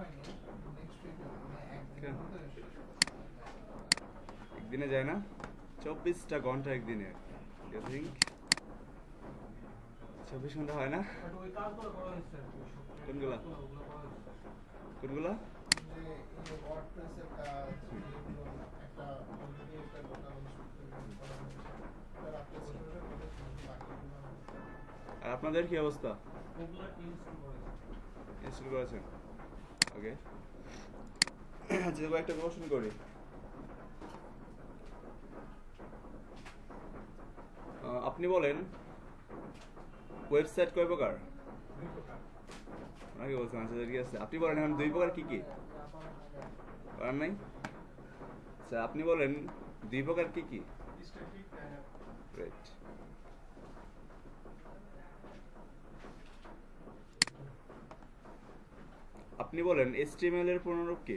একদিনে যায় না, 24টা ঘন্টা একদিনে। ইউ থিঙ্ক 24 ঘন্টা হয় না? কোনগুলা কোনগুলা? আর আপনাদের কি অবস্থা? ইনস্টল করেছেন? ওকে, আচ্ছা একটা কোশ্চেন করি। আপনি বলেন ওয়েবসাইট কয় প্রকার? ওনাকে বলছেন, আচ্ছা ঠিক আছে। আপনি বলেন এখন 2 প্রকার কি কি? করার নাই? আচ্ছা আপনি বলেন 2 প্রকার কি কি? রাইট। আপনি বলেন HTML এর পূর্ণরূপ কি?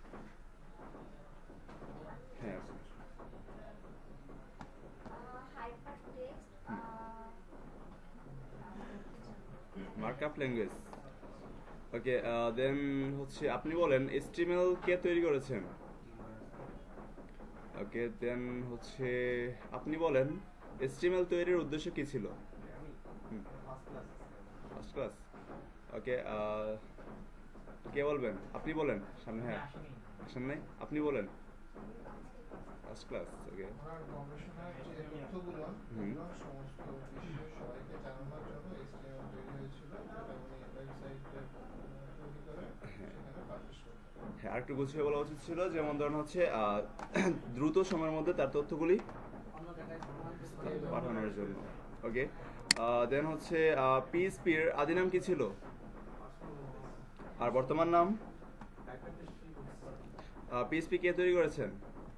হ্যাঁ, মার্কআপ ল্যাঙ্গুয়েজ। ওকে, দেন হচ্ছে আপনি বলেন HTML কে তৈরি করেছেন? ওকে, দেন হচ্ছে আপনি বলেন HTML তৈরির উদ্দেশ্য কি ছিল? First class. ওকে, কে বলবেন? আপনি বলেন সামনে। হ্যাঁ, আসেন নাই, আপনি বলেন ফার্স্ট ক্লাস। ওকে, হ্যাঁ আরেকটু গুছিয়ে বলা উচিত ছিল, যেমন ধরুন হচ্ছে দ্রুত সময়ের মধ্যে তার তথ্যগুলি পাঠানোর জন্য। ওকে, দেন হচ্ছে পিএইচপির আদি নাম কি ছিল আর বর্তমান নাম? পিএইচপি কে তৈরি করেছেন?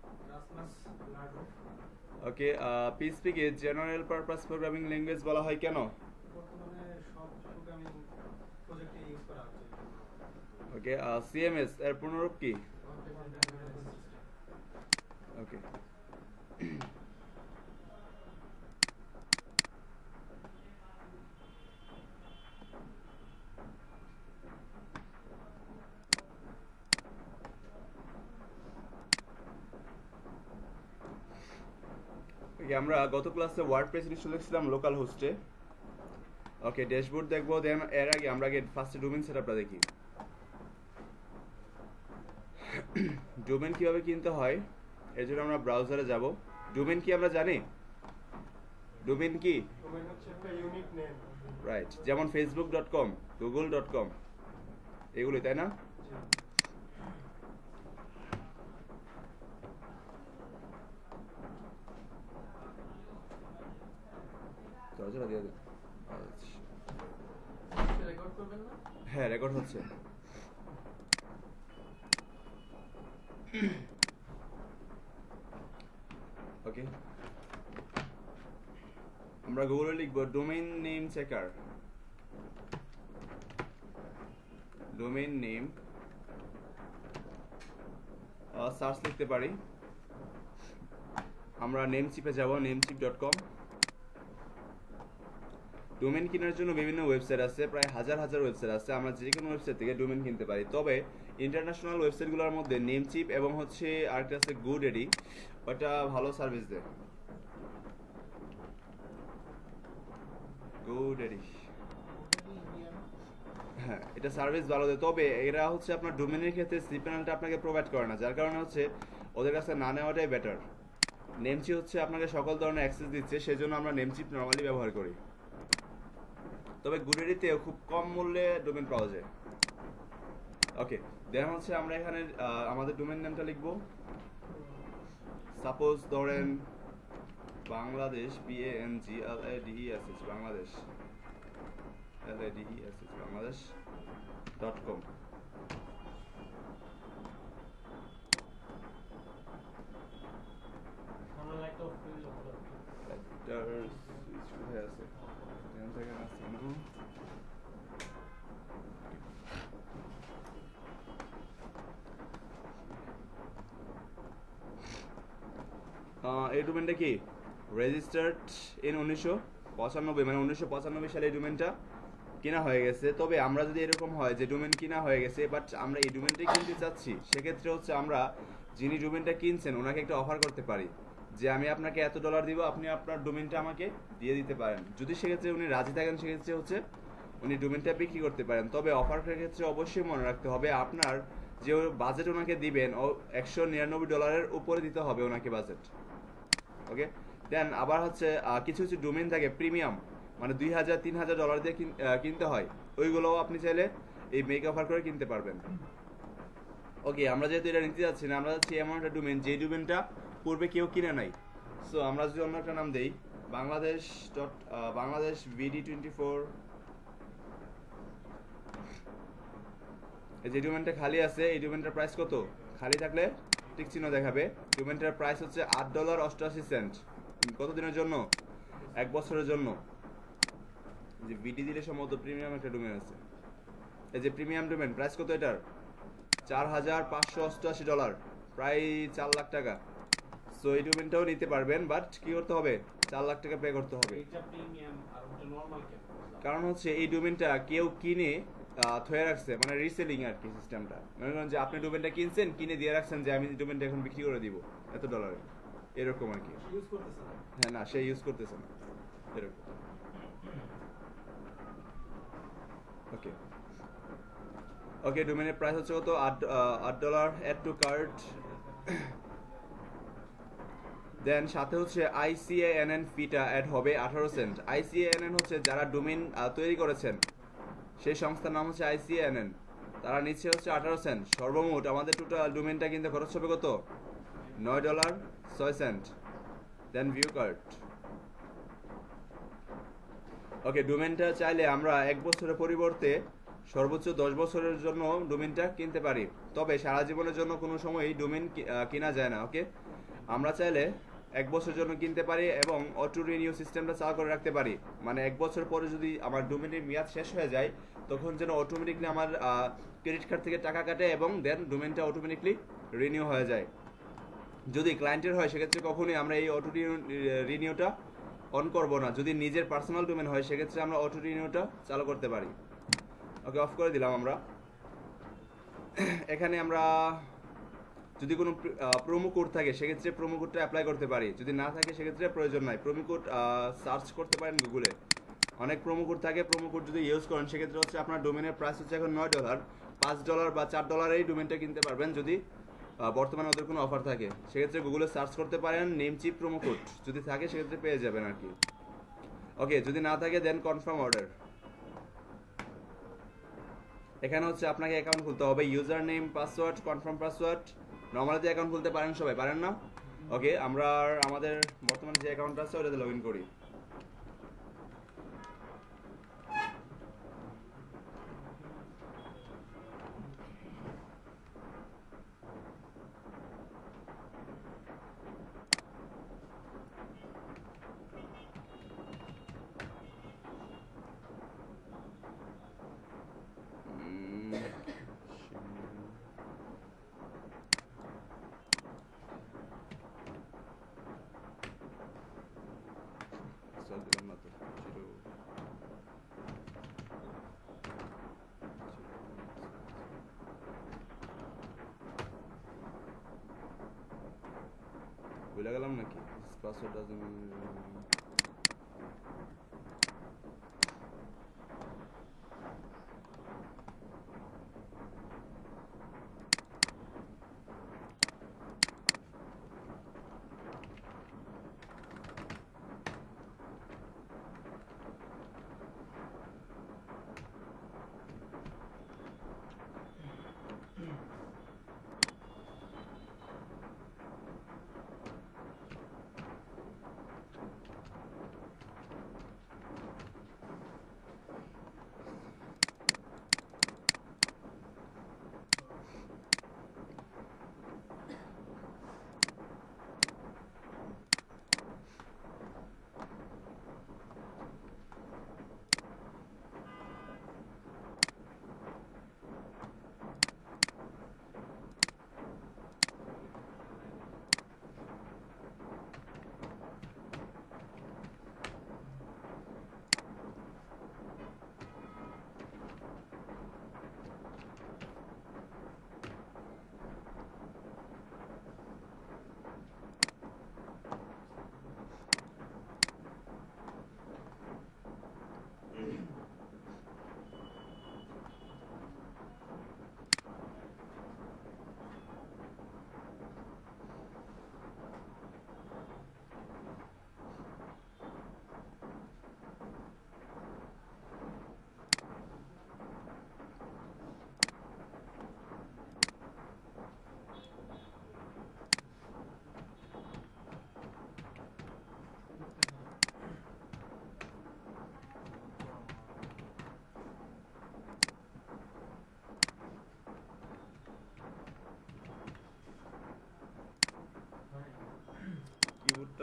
ওকে, পিএইচপি কে জেনারেল পারপাস প্রোগ্রামিং ল্যাঙ্গুয়েজ বলা হয় কেন? ওকে, সিএমএস এর পূর্ণরূপ কি? ওকে, আমরা গত ক্লাসে ওয়ার্ডপ্রেস ইনস্টল করেছিলাম লোকাল হোস্টে। ওকে, ড্যাশবোর্ড দেখবো, দেন এর আগে আমরা ফার্স্টে ডোমেইন সেটআপটা দেখি। ডোমেইন কিভাবে কিনতে হয় এর জন্য আমরা ব্রাউজারে যাব। ডোমেইন কি আমরা জানি? ডোমেইন কি? ডোমেইন হচ্ছে একটা ইউনিক নেম। রাইট, যেমন facebook.com, google.com এগুলো, তাই না? হ্যাঁ, রেকর্ড হচ্ছে। ওকে, আমরা গুগলে লিখব domain name checker. Domain name search লিখতে পারি। আমরা নেমচিপে যাব, namecheap.com। ডোমেইন কেনার জন্য বিভিন্ন ওয়েবসাইট আছে, প্রায় হাজার হাজার ওয়েবসাইট আছে। আমরা যে কোনো ওয়েবসাইট থেকে ডোমেইন কিনতে পারি, তবে ইন্টারন্যাশনাল ওয়েবসাইটগুলোর মধ্যে নেমচিপ এবং হচ্ছে আরেকটা আছে GoDaddy, ওটা ভালো সার্ভিস দেয়। GoDaddy, হ্যাঁ এটা সার্ভিস ভালো দেয়, তবে এরা হচ্ছে আপনার ডোমেইনের ক্ষেত্রে সিপিএনএলটা আপনাকে প্রোভাইড করে না, যার কারণে হচ্ছে ওদের কাছে না নেওয়াটাই বেটার। নেমচিপ হচ্ছে আপনাকে সকল ধরনের অ্যাক্সেস দিচ্ছে, সেজন্য আমরা নেমচিপ নরমালি ব্যবহার করি। তবে GoDaddyতে খুব কম মূল্যে ডোমেইন পাওয়া যায়। ওকে, দেন হচ্ছে আমরা এখানে আমাদের ডোমেইন নেমটা লিখব। সাপোজ ধরেন বাংলাদেশ, BANGLADESH, বাংলাদেশ, LADESH, বাংলাদেশ.com। এই ডোমেইনটা কি রেজিস্টার্ড ইন 1995, মানে 1995 সালে এই ডোমেইনটা কেনা হয়ে গেছে, তবে আমরা যদি এরকম হয় যে ডোমেন কিনা হয়ে গেছে বাট আমরা এই ডোমেনটাই কিনতে চাচ্ছি, সেক্ষেত্রে হচ্ছে আমরা যিনি ডোমেনটা কিনছেন ওনাকে একটা অফার করতে পারি যে আমি আপনাকে এত ডলার দিব, আপনি আপনার ডোমেনটা আমাকে দিয়ে দিতে পারেন। যদি সেক্ষেত্রে উনি রাজি থাকেন সেক্ষেত্রে হচ্ছে উনি ডোমেনটা বিক্রি করতে পারেন। তবে অফারের ক্ষেত্রে অবশ্যই মনে রাখতে হবে আপনার যে বাজেট ওনাকে দিবেন ও $199 উপরে দিতে হবে ওনাকে বাজেট। ওকে, দেন আবার হচ্ছে কিছু কিছু ডোমেন থাকে প্রিমিয়াম, মানে $2000-3000 দিয়ে কিনতে হয়, ওইগুলোও আপনি চাইলে এই মেক অফার করে কিনতে পারবেন। ওকে, আমরা যেহেতু এটা নিতে যাচ্ছি না, আমরা যাচ্ছি এমন একটা ডোমেন যে ডোমেনটা পূর্বে কেউ কিনে নাই। সো আমরা যদি অন্য একটা নাম দেই, বাংলাদেশ VD24, এই যে ডোমেনটা খালি আছে, এই ডোমেনটার প্রাইস কত? খালি থাকলে টিক চিহ্ন দেখাবে। ডোমেনটার প্রাইস হচ্ছে $8.88। কতদিনের জন্য? 1 বছরের জন্য। যে ভিডি দিলে সম্ভবত প্রিমিয়াম একটা ডোমেন আছে, এই যে প্রিমিয়াম ডোমেন, প্রাইস কত এটার? $4,588, প্রায় 4 লাখ টাকা। সো এই ডোমেনটাও নিতে পারবেন, বাট কি করতে হবে? 4 লাখ টাকা পে করতে হবে। এটা প্রিমিয়াম আর ওটা নরমাল কেন? কারণ হচ্ছে এই ডোমেনটা কেউ কিনে থয়ে রাখছে, মানে রিসেলিং আর কি সিস্টেমটা। মনে করেন যে আপনি ডোমেনটা কিনছেন, কিনে দিয়ে রাখছেন যে আমি ডোমেনটা এখন বিক্রি করে দিব এত ডলারে, এরকম আর কি। ইউজ করতেছে না। হ্যাঁ, না সে ইউজ করতেছে না, এরকম। ওকে ওকে, ডোমেনের প্রাইস হচ্ছে কত? $8। Add to cart. দেন সাথে হচ্ছে ICANN ফিটা অ্যাড হবে 18 সেন্ট। ICANN হচ্ছে যারা ডোমেন তৈরি করেছেন, সেই সংস্থার নাম হচ্ছে ICANN, তারা নিচ্ছে হচ্ছে 18 সেন্ট। সর্বমোট আমাদের টোটাল ডোমেনটা কিনতে খরচ হবে কত? $9.06। দেন ভিউ কার্ট। ওকে, ডোমেনটা চাইলে আমরা 1 বছরের পরিবর্তে সর্বোচ্চ 10 বছরের জন্য ডোমেনটা কিনতে পারি, তবে সারা জীবনের জন্য কোনো সময়ই ডোমেন কেনা যায় না। ওকে, আমরা চাইলে 1 বছরের জন্য কিনতে পারি এবং অটো রিনিউ সিস্টেমটা চালু করে রাখতে পারি, মানে 1 বছর পরে যদি আমার ডোমেনের মেয়াদ শেষ হয়ে যায় তখন যেন অটোমেটিকলি আমার ক্রেডিট কার্ড থেকে টাকা কাটে এবং দেন ডোমেনটা অটোমেটিকলি রিনিউ হয়ে যায়। যদি ক্লায়েন্টের হয় সেক্ষেত্রে কখনোই আমরা এই অটো রিনিউটা অন করব না। যদি নিজের পার্সোনাল ডোমেন হয় সেক্ষেত্রে আমরা অটো রিনিউটা চালু করতে পারি। ওকে, অফ করে দিলাম আমরা। এখানে আমরা যদি কোনো প্রোমো কোড থাকে সেক্ষেত্রে প্রোমো কোডটা অ্যাপ্লাই করতে পারি, যদি না থাকে সেক্ষেত্রে প্রয়োজন নাই। প্রোমো কোড সার্চ করতে পারেন গুগলে, অনেক প্রোমো কোড থাকে। প্রোমো কোড যদি ইউজ করেন সেক্ষেত্রে হচ্ছে আপনার ডোমেনের প্রাইস হচ্ছে এখন $9, $5 বা $4 এই ডোমেনটা কিনতে পারবেন যদি বর্তমানে ওদের কোনো অফার থাকে। সেক্ষেত্রে গুগলে সার্চ করতে পারেন নেমচিপ প্রোমো কোড, যদি থাকে সেক্ষেত্রে পেয়ে যাবেন আর কি। ওকে, যদি না থাকে দেন কনফার্ম অর্ডার। এখানে হচ্ছে আপনাকে অ্যাকাউন্ট খুলতে হবে, user name, password, confirm password. Normally account খুলতে পারেন সবাই, পারেন না? ওকে, আমরা আমাদের বর্তমানে যে অ্যাকাউন্ট আছে ওটাতে লগ ইন করি। দিলাম না তো, ভুলে গেলাম নাকি? পাসওয়ার্ড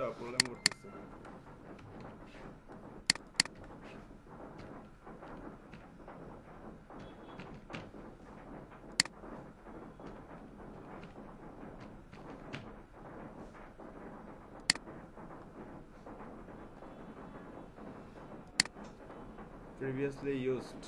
প্রবলেম করতেছে। Previously used.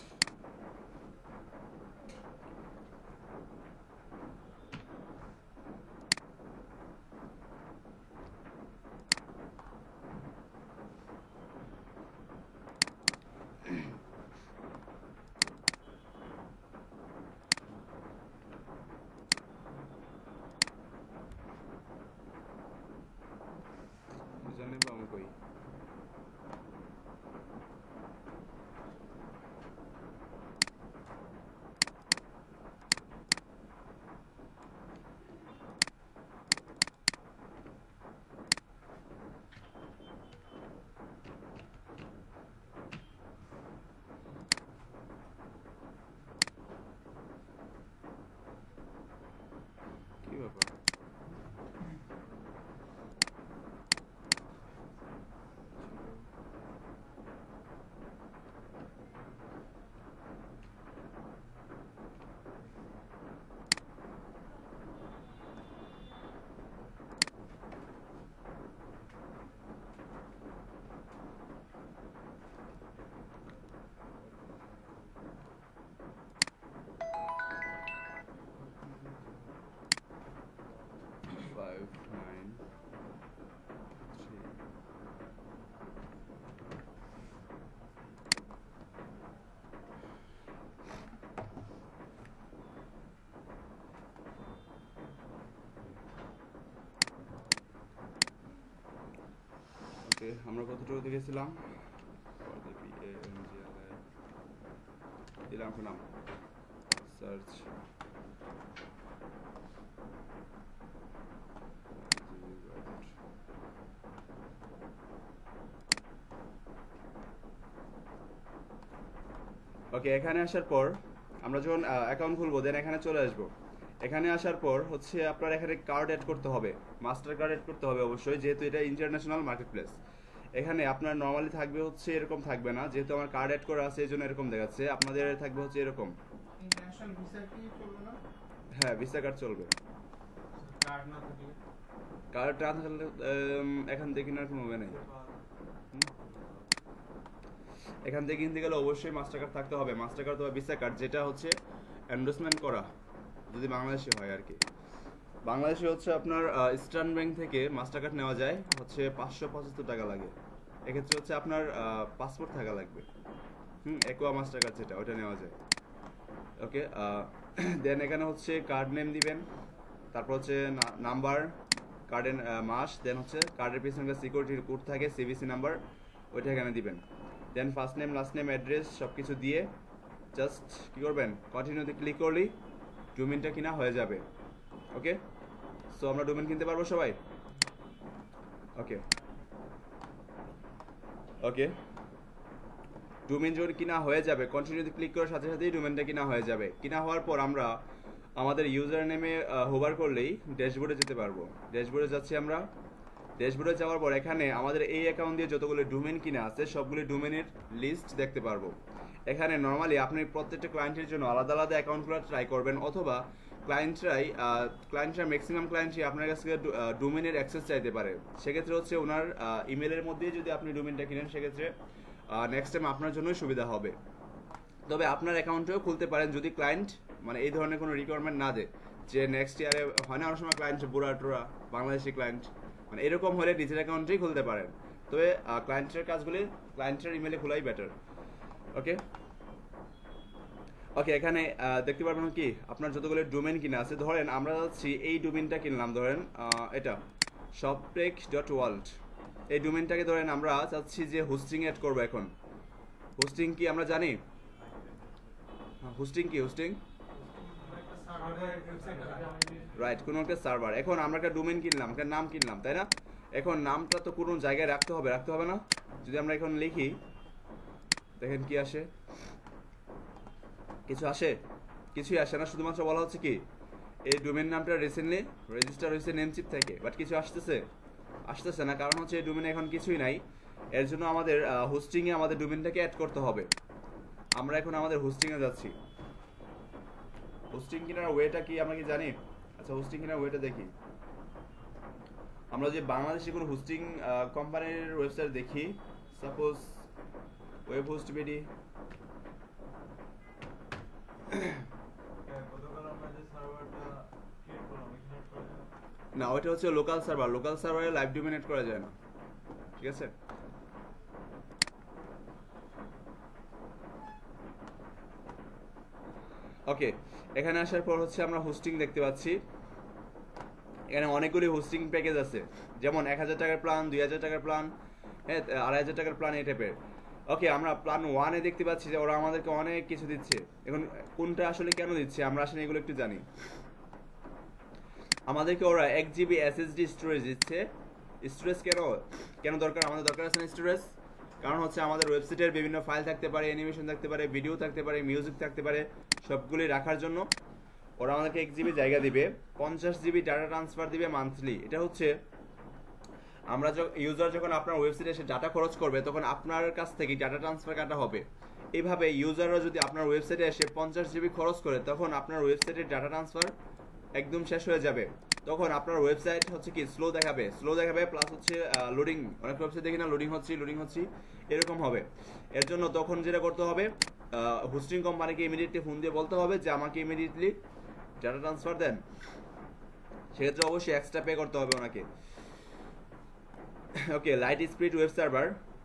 জানি বা আমি কই কি ব্যাপার? Five, nine, three. ওকে, আমরা কতটুকু দেখেছিলাম? দিলাম এখন নাম সার্চ ওকে। এখানে আসার পর আমরা যখন অ্যাকাউন্ট খুলবো দেন এখানে চলে আসবো। এখানে আসার পর হচ্ছে আপনার এখানে কার্ড অ্যাড করতে হবে, মাস্টার কার্ড অ্যাড করতে হবে অবশ্যই, যেহেতু এটা ইন্টারন্যাশনাল মার্কেট প্লেস। এখানে আপনার নর্মালি থাকবে হচ্ছে এরকম থাকবে না, যেহেতু আমার কার্ড অ্যাড করা আছে এই জন্য এরকম দেখাচ্ছে। আপনাদের থাকবে হচ্ছে এরকম। ইন্টারন্যাশনাল ভিসা কি চলবে না? হ্যাঁ, ভিসা কার্ড চলবে। কার্ড না থাকলে কার্ড না থাকলে এখান থেকে কেনার কোনো ওয়ে নেই। এখান থেকে কিনতে গেলে অবশ্যই মাস্টার কার্ড থাকতে হবে, মাস্টার কার্ড অথবা ভিসা কার্ড, যেটা হচ্ছে এন্ডোর্সমেন্ট করা যদি বাংলাদেশে হয় আর কি। বাংলাদেশে হচ্ছে আপনার ইস্টার্ন ব্যাংক থেকে মাস্টার কার্ড নেওয়া যায় হচ্ছে 575 টাকা লাগে। এক্ষেত্রে হচ্ছে আপনার পাসপোর্ট থাকা লাগবে। একোয়া মাস্টার কার্ড যেটা, ওটা নেওয়া যায়। ওকে, দেন এখানে হচ্ছে কার্ড নেম দিবেন, তারপর হচ্ছে নাম্বার, কার্ডের মাস, দেন হচ্ছে কার্ডের পিছনে একটা সিকিউরিটি কোড থাকে সিভিসি নাম্বার, ওইটা এখানে দিবেন। Then first name, last name, address সব কিছু দিয়ে জাস্ট কী করবেন, কন্টিনিউতে ক্লিক করলেই ডোমেনটা কিনা হয়ে যাবে। ওকে, সো আমরা ডোমেন কিনতে পারবো সবাই। ওকে ওকে, ডোমেন যখন কিনা হয়ে যাবে কন্টিনিউতে ক্লিক করার সাথে সাথেই ডোমেনটা কিনা হয়ে যাবে। কিনা হওয়ার পর আমরা আমাদের ইউজার নেমে হোভার করলেই ড্যাশবোর্ডে যেতে পারবো। ড্যাশবোর্ডে যাচ্ছি আমরা। ড্যাশবোর্ডে যাওয়ার পর এখানে আমাদের এই অ্যাকাউন্ট দিয়ে যতগুলো ডোমেন কিনা আছে সবগুলো ডোমেনের লিস্ট দেখতে পারবো। এখানে নর্মালি আপনি প্রত্যেকটা ক্লায়েন্টের জন্য আলাদা আলাদা অ্যাকাউন্ট খোলা ট্রাই করবেন, অথবা ক্লায়েন্টরা ম্যাক্সিমাম ক্লায়েন্টই আপনার কাছ থেকে ডোমেনের অ্যাক্সেস চাইতে পারে। সেক্ষেত্রে হচ্ছে ওনার ইমেলের মধ্যে যদি আপনি ডোমেনটা কিনেন সেক্ষেত্রে নেক্সট টাইম আপনার জন্যই সুবিধা হবে। তবে আপনার অ্যাকাউন্টেও খুলতে পারেন যদি ক্লায়েন্ট মানে এই ধরনের কোনো রিকোয়ারমেন্ট না দেয়, যে নেক্সট ইয়ারে হয় না অনেক সময় ক্লায়েন্ট বুড়া টোরা বাংলাদেশি ক্লায়েন্ট, মানে এরকম হলে নিজের অ্যাকাউন্টেই খুলতে পারেন। তবে ক্লায়েন্টের কাজগুলি ক্লায়েন্টের ইমেলে খোলাই বেটার। ওকে ওকে, এখানে দেখতে পারবেন কি আপনার যতগুলো ডোমেন কিনা আছে। ধরেন আমরা যাচ্ছি এই ডোমেনটা কিনলাম, ধরেন এটা shoptech.world। এই ডোমেনটাকে ধরেন আমরা চাচ্ছি যে হোস্টিং অ্যাড করবো। এখন হোস্টিং কি আমরা জানি? হোস্টিং কি? হোস্টিং রাইট, কোনো একটা সার্ভার। এখন আমরা একটা ডোমেন কিনলাম, একটা নাম কিনলাম, তাই না? এখন নামটা তো কোনো জায়গায় রাখতে হবে না? যদি আমরা এখন লিখি দেখেন কি আসে, কিছু আসে? কিছুই আসে না। শুধুমাত্র বলা হচ্ছে কি এই ডোমেন নামটা রিসেন্টলি রেজিস্টার হয়েছে নেমচিপ থেকে, বাট কিছু আসতেছে? আসতেছে না, কারণ হচ্ছে এই ডোমেনে এখন কিছুই নাই। এর জন্য আমাদের হোস্টিংয়ে আমাদের ডোমেনটাকে অ্যাড করতে হবে। আমরা এখন আমাদের হোস্টিংয়ে যাচ্ছি। হোস্টিং কেনার ওয়েটা কি আমরা কি জানি? আচ্ছা, হোস্টিং কেনার ওয়েটা দেখি। আমরা যে বাংলাদেশি কোনো হোস্টিং কোম্পানির ওয়েবসাইট দেখি, সাপোজ ওয়েব হোস্ট বিডি। না, ওইটা হচ্ছে লোকাল সার্ভার। লোকাল সার্ভারে লাইভ ডোমেন এড করা যায় না, ঠিক আছে? ওকে, এখানে আসার পর হচ্ছে আমরা হোস্টিং দেখতে পাচ্ছি। এখানে অনেকগুলি হোস্টিং প্যাকেজ আছে, যেমন 1000 টাকার প্ল্যান, 2000 টাকার প্ল্যান, হ্যাঁ, 2500 টাকার প্ল্যান, এই টাইপের। ওকে, আমরা প্ল্যান 1-এ দেখতে পাচ্ছি যে ওরা আমাদেরকে অনেক কিছু দিচ্ছে। এখন কোনটা আসলে কেন দিচ্ছে আমরা আসলে এগুলো একটু জানি। আমাদেরকে ওরা 1 GB SSD স্টোরেজ দিচ্ছে। স্টোরেজ কেন দরকার? আমাদের দরকার আছে না স্টোরেজ? কারণ হচ্ছে আমাদের ওয়েবসাইটের বিভিন্ন ফাইল থাকতে পারে, অ্যানিমেশন থাকতে পারে, ভিডিও থাকতে পারে, মিউজিক থাকতে পারে, সবগুলি রাখার জন্য ওরা আমাদেরকে 1 GB জায়গা দিবে, 50 GB ডাটা ট্রান্সফার দিবে মান্থলি। এটা হচ্ছে আমরা ইউজার যখন আপনার ওয়েবসাইটে এসে ডাটা খরচ করবে তখন আপনার কাছ থেকে ডাটা ট্রান্সফার কাটা হবে। এইভাবে ইউজাররা যদি আপনার ওয়েবসাইটে এসে 50 GB খরচ করে তখন আপনার ওয়েবসাইটের ডাটা ট্রান্সফার একদম শেষ হয়ে যাবে। তখন আপনার ওয়েবসাইট হচ্ছে কি স্লো দেখাবে, প্লাস হচ্ছে লোডিং, অনেক ওয়েবসাইট দেখি না লোডিং হচ্ছে এরকম হবে। এর জন্য তখন যেটা করতে হবে, হোস্টিং কোম্পানিকে ইমিডিয়েটলি ফোন দিয়ে বলতে হবে যে আমাকে ইমিডিয়েটলি ডাটা ট্রান্সফার দেন। সেক্ষেত্রে অবশ্যই এক্সট্রা পে করতে হবে ওনাকে। Okay, light speed web server.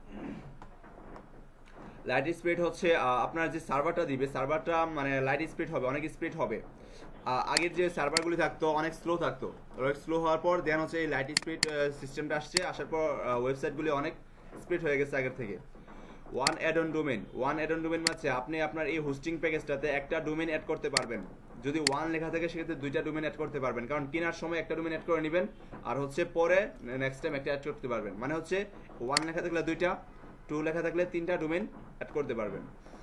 Light speed হচ্ছে আপনার যে সার্ভারটা দিবে, সার্ভারটা মানে লাইট স্পিড হবে, অনেক স্পিড হবে। আগের যে সার্ভারগুলি থাকতো অনেক স্লো থাকতো, স্লো হওয়ার পর দেন হচ্ছে এই লাইট স্পিড সিস্টেমটা আসার পর ওয়েবসাইটগুলি অনেক স্পিড হয়ে গেছে আগের থেকে। ওয়ান অ্যাড অন ডোমেন মানে আপনি আপনার এই হোস্টিং প্যাকেজটাতে একটা ডোমেন অ্যাড করতে পারবেন। যদি 1 লেখা থাকে সেক্ষেত্রে 2টা ডোমেন অ্যাড করতে পারবেন, কারণ কেনার সময় একটা ডোমেন অ্যাড করে নেবেন আর হচ্ছে পরে নেক্সট টাইম একটা অ্যাড করতে পারবেন। মানে হচ্ছে 1 লেখা থাকলে 2টা, 2 লেখা থাকলে 3টা ডোমেন অ্যাড করতে পারবেন।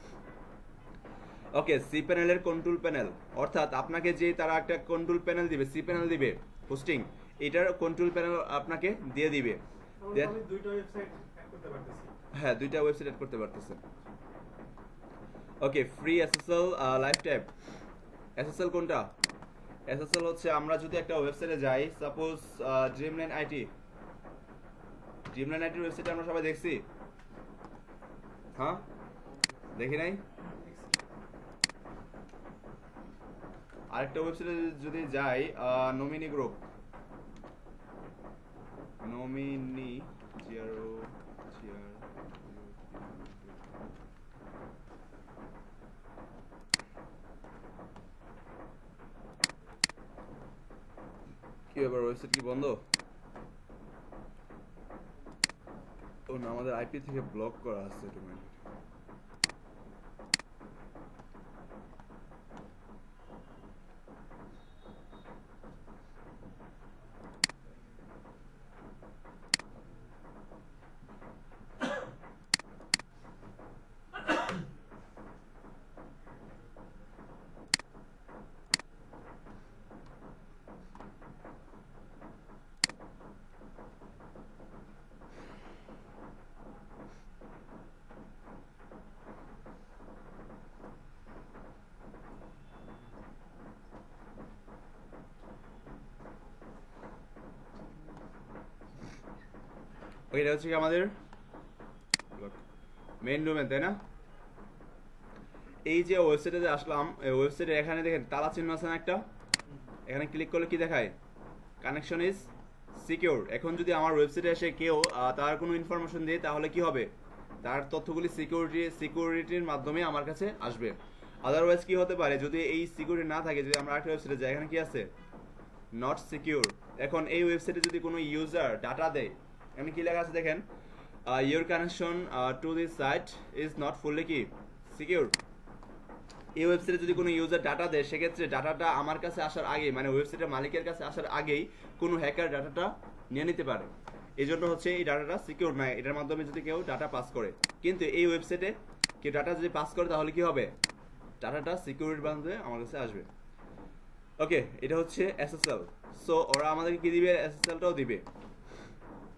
ওকে, সি প্যানেলের কন্ট্রোল প্যানেল, অর্থাৎ আপনাকে যে তারা একটা কন্ট্রোল প্যানেল দিবে, সি প্যানেল দিবে হোস্টিং, এটার কন্ট্রোল প্যানেল আপনাকে দিয়ে দিবে। আমি দুইটা ওয়েবসাইট অ্যাড করতে পারতেছি। হ্যাঁ, 2টা ওয়েবসাইট অ্যাড করতে পারতেছেন। Okay, free SSL live tab. SSL কোনটা? এসএসএল হচ্ছে আমরা যদি একটা ওয়েবসাইটে যাই, সাপোজ ড্রিমল্যান্ড আইটি ওয়েবসাইটে আমরা সবাই দেখছি, হ্যাঁ দেখি নাই? আরেকটা ওয়েবসাইটে যদি যাই, নমিনি গ্রুপ, কি ব্যাপার, ওয়েবসাইট কি বন্ধ? ও না, আমাদের আইপি থেকে ব্লক করা আছে ডোমেন। এটা হচ্ছে কি আমাদের মেইন ডোমেন, তাই না? এই যে ওয়েবসাইটে আসলাম, এই ওয়েবসাইটে এখানে দেখেন তালা চিহ্ন আছে না একটা, এখানে ক্লিক করলে কি দেখায়? Connection is secure. এখন যদি আমার ওয়েবসাইটে এসে কেউ তার কোনো ইনফরমেশন দিয়ে তাহলে কি হবে? তার তথ্যগুলি সিকিউরিটির মাধ্যমে আমার কাছে আসবে। আদারওয়াইজ কি হতে পারে, যদি এই সিকিউরিটি না থাকে, যদি আমরা আরেকটা ওয়েবসাইটে যাই, এখানে কি আছে? Not secure. এখন এই ওয়েবসাইটে যদি কোনো ইউজার ডাটা দেয়, এখানে কি লেখা আছে দেখেন, your connection to this site is not fully কি সিকিউর। এই ওয়েবসাইটে যদি কোনো ইউজার ডাটা দেয় সেক্ষেত্রে ডাটাটা আমার কাছে আসার আগে, মানে ওয়েবসাইটের মালিকের কাছে আসার আগেই কোনো হ্যাকার ডাটাটা নিয়ে নিতে পারে। এই জন্য হচ্ছে এই ডাটাটা সিকিউর নয়, এটার মাধ্যমে যদি কেউ ডাটা পাস করে। কিন্তু এই ওয়েবসাইটে কেউ ডাটা যদি পাস করে তাহলে কি হবে? ডাটাটা সিকিউরিটির মাধ্যমে আমার কাছে আসবে। ওকে, এটা হচ্ছে এসএসএল। সো ওরা আমাদেরকে কি দিবে? এসএসএলটাও দিবে।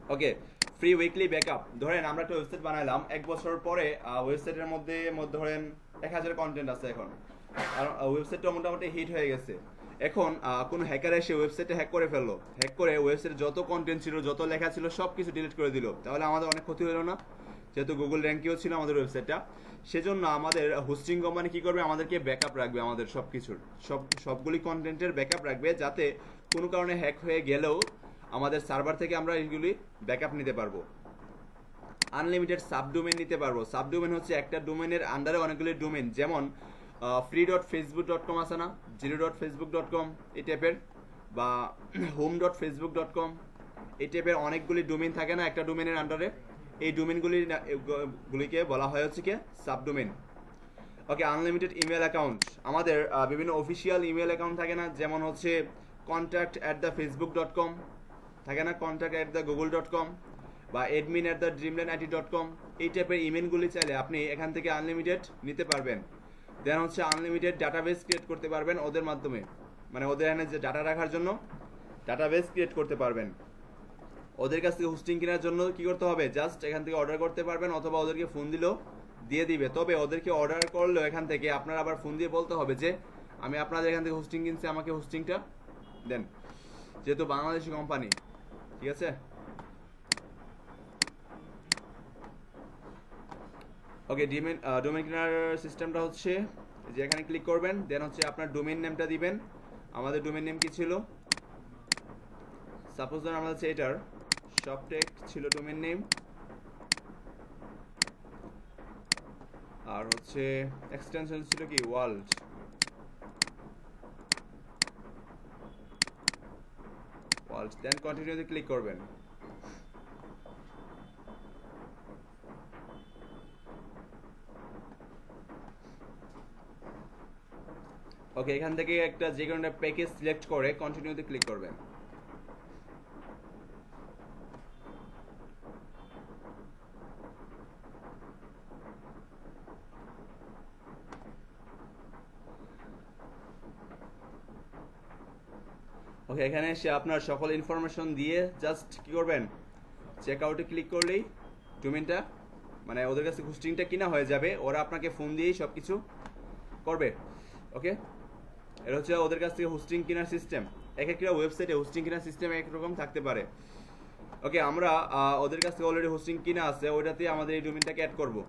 Okay, free weekly backup. ধরেন আমরা একটা ওয়েবসাইট বানাইলাম, 1 বছর পরে ওয়েবসাইটের মধ্যে ধরেন 1000 কন্টেন্ট আছে এখন, আর ওয়েবসাইটটা মোটামুটি হিট হয়ে গেছে। এখন কোনো হ্যাকার এসে ওয়েবসাইটে হ্যাক করে ফেললো, হ্যাক করে ওয়েবসাইটে যত কন্টেন্ট ছিল, যত লেখা ছিল, সব কিছু ডিলিট করে দিল, তাহলে আমাদের অনেক ক্ষতি হলো না? যেহেতু গুগল র্যাঙ্কেও ছিল আমাদের ওয়েবসাইটটা, সেজন্য আমাদের হোস্টিং কোম্পানি কি করবে, আমাদেরকে ব্যাকআপ রাখবে, আমাদের সব কিছুর সবগুলি কন্টেন্টের ব্যাকআপ রাখবে, যাতে কোনো কারণে হ্যাক হয়ে গেলেও আমাদের সার্ভার থেকে আমরা এইগুলি ব্যাকআপ নিতে পারবো। আনলিমিটেড সাবডোমেন নিতে পারবো। সাবডোমেন হচ্ছে একটা ডোমেনের আন্ডারে অনেকগুলি ডোমেন, যেমন free.facebook.com আছে না, zero.facebook.com এই টাইপের, বা home.facebook.com এই টাইপের অনেকগুলি ডোমেন থাকে না একটা ডোমেনের আন্ডারে, এই ডোমেনগুলিকে বলা হয় হচ্ছে কি subdomain. Okay, unlimited email account. আমাদের বিভিন্ন অফিসিয়াল ইমেল অ্যাকাউন্ট থাকে না, যেমন হচ্ছে contact@thefacebook.com থাকে না, contact@thegoogle.com বা admin@thedreamlandit.com এই টাইপের ইমেলগুলি চাইলে আপনি এখান থেকে আনলিমিটেড নিতে পারবেন। দেন হচ্ছে আনলিমিটেড ডাটাবেস ক্রিয়েট করতে পারবেন ওদের মাধ্যমে, মানে ওদের এখানে যে ডাটা রাখার জন্য ডাটাবেস ক্রিয়েট করতে পারবেন। ওদের কাছ থেকে হোস্টিং কেনার জন্য কি করতে হবে, জাস্ট এখান থেকে অর্ডার করতে পারবেন, অথবা ওদেরকে ফোন দিলেও দিয়ে দিবে। তবে ওদেরকে অর্ডার করলেও এখান থেকে আপনার আবার ফোন দিয়ে বলতে হবে যে আমি আপনাদের এখান থেকে হোস্টিং কিনছি, আমাকে হোস্টিংটা দেন, যেহেতু বাংলাদেশি কোম্পানি। ঠিক আছে? ওকে, ডোমেন কেনার সিস্টেমটা হচ্ছে যে এখানে ক্লিক করবেন, দেন হচ্ছে আপনার ডোমেন নেমটা দিবেন। আমাদের ডোমেন নেম কি ছিল, সাপোজ ধরুন আমাদের হচ্ছে এটার শপটেক ছিল ডোমেন নেম, আর হচ্ছে এক্সটেনশন ছিল কি ওয়ার্ল্ড। দেন কন্টিনিউতে ক্লিক করবেন। ওকে, এখান থেকে একটা যে কোনো একটা প্যাকেজ সিলেক্ট করে কন্টিনিউতে ক্লিক করবেন। ওকে, এখানে এসে আপনার সকল ইনফরমেশন দিয়ে জাস্ট কি করবেন, চেক আউটে ক্লিক করলেই ডোমেনটা, মানে ওদের কাছে হোস্টিংটা কিনা হয়ে যাবে, ওরা আপনাকে ফোন দিয়েই সব কিছু করবে। ওকে, এটা হচ্ছে ওদের কাছ থেকে হোস্টিং কেনার সিস্টেম। এক একটা ওয়েবসাইটে হোস্টিং কেনার সিস্টেম একরকম থাকতে পারে। ওকে, আমরা ওদের কাছ থেকে অলরেডি হোস্টিং কিনা আছে, ওইটাতে আমাদের এই ডোমেনটাকে অ্যাড করব।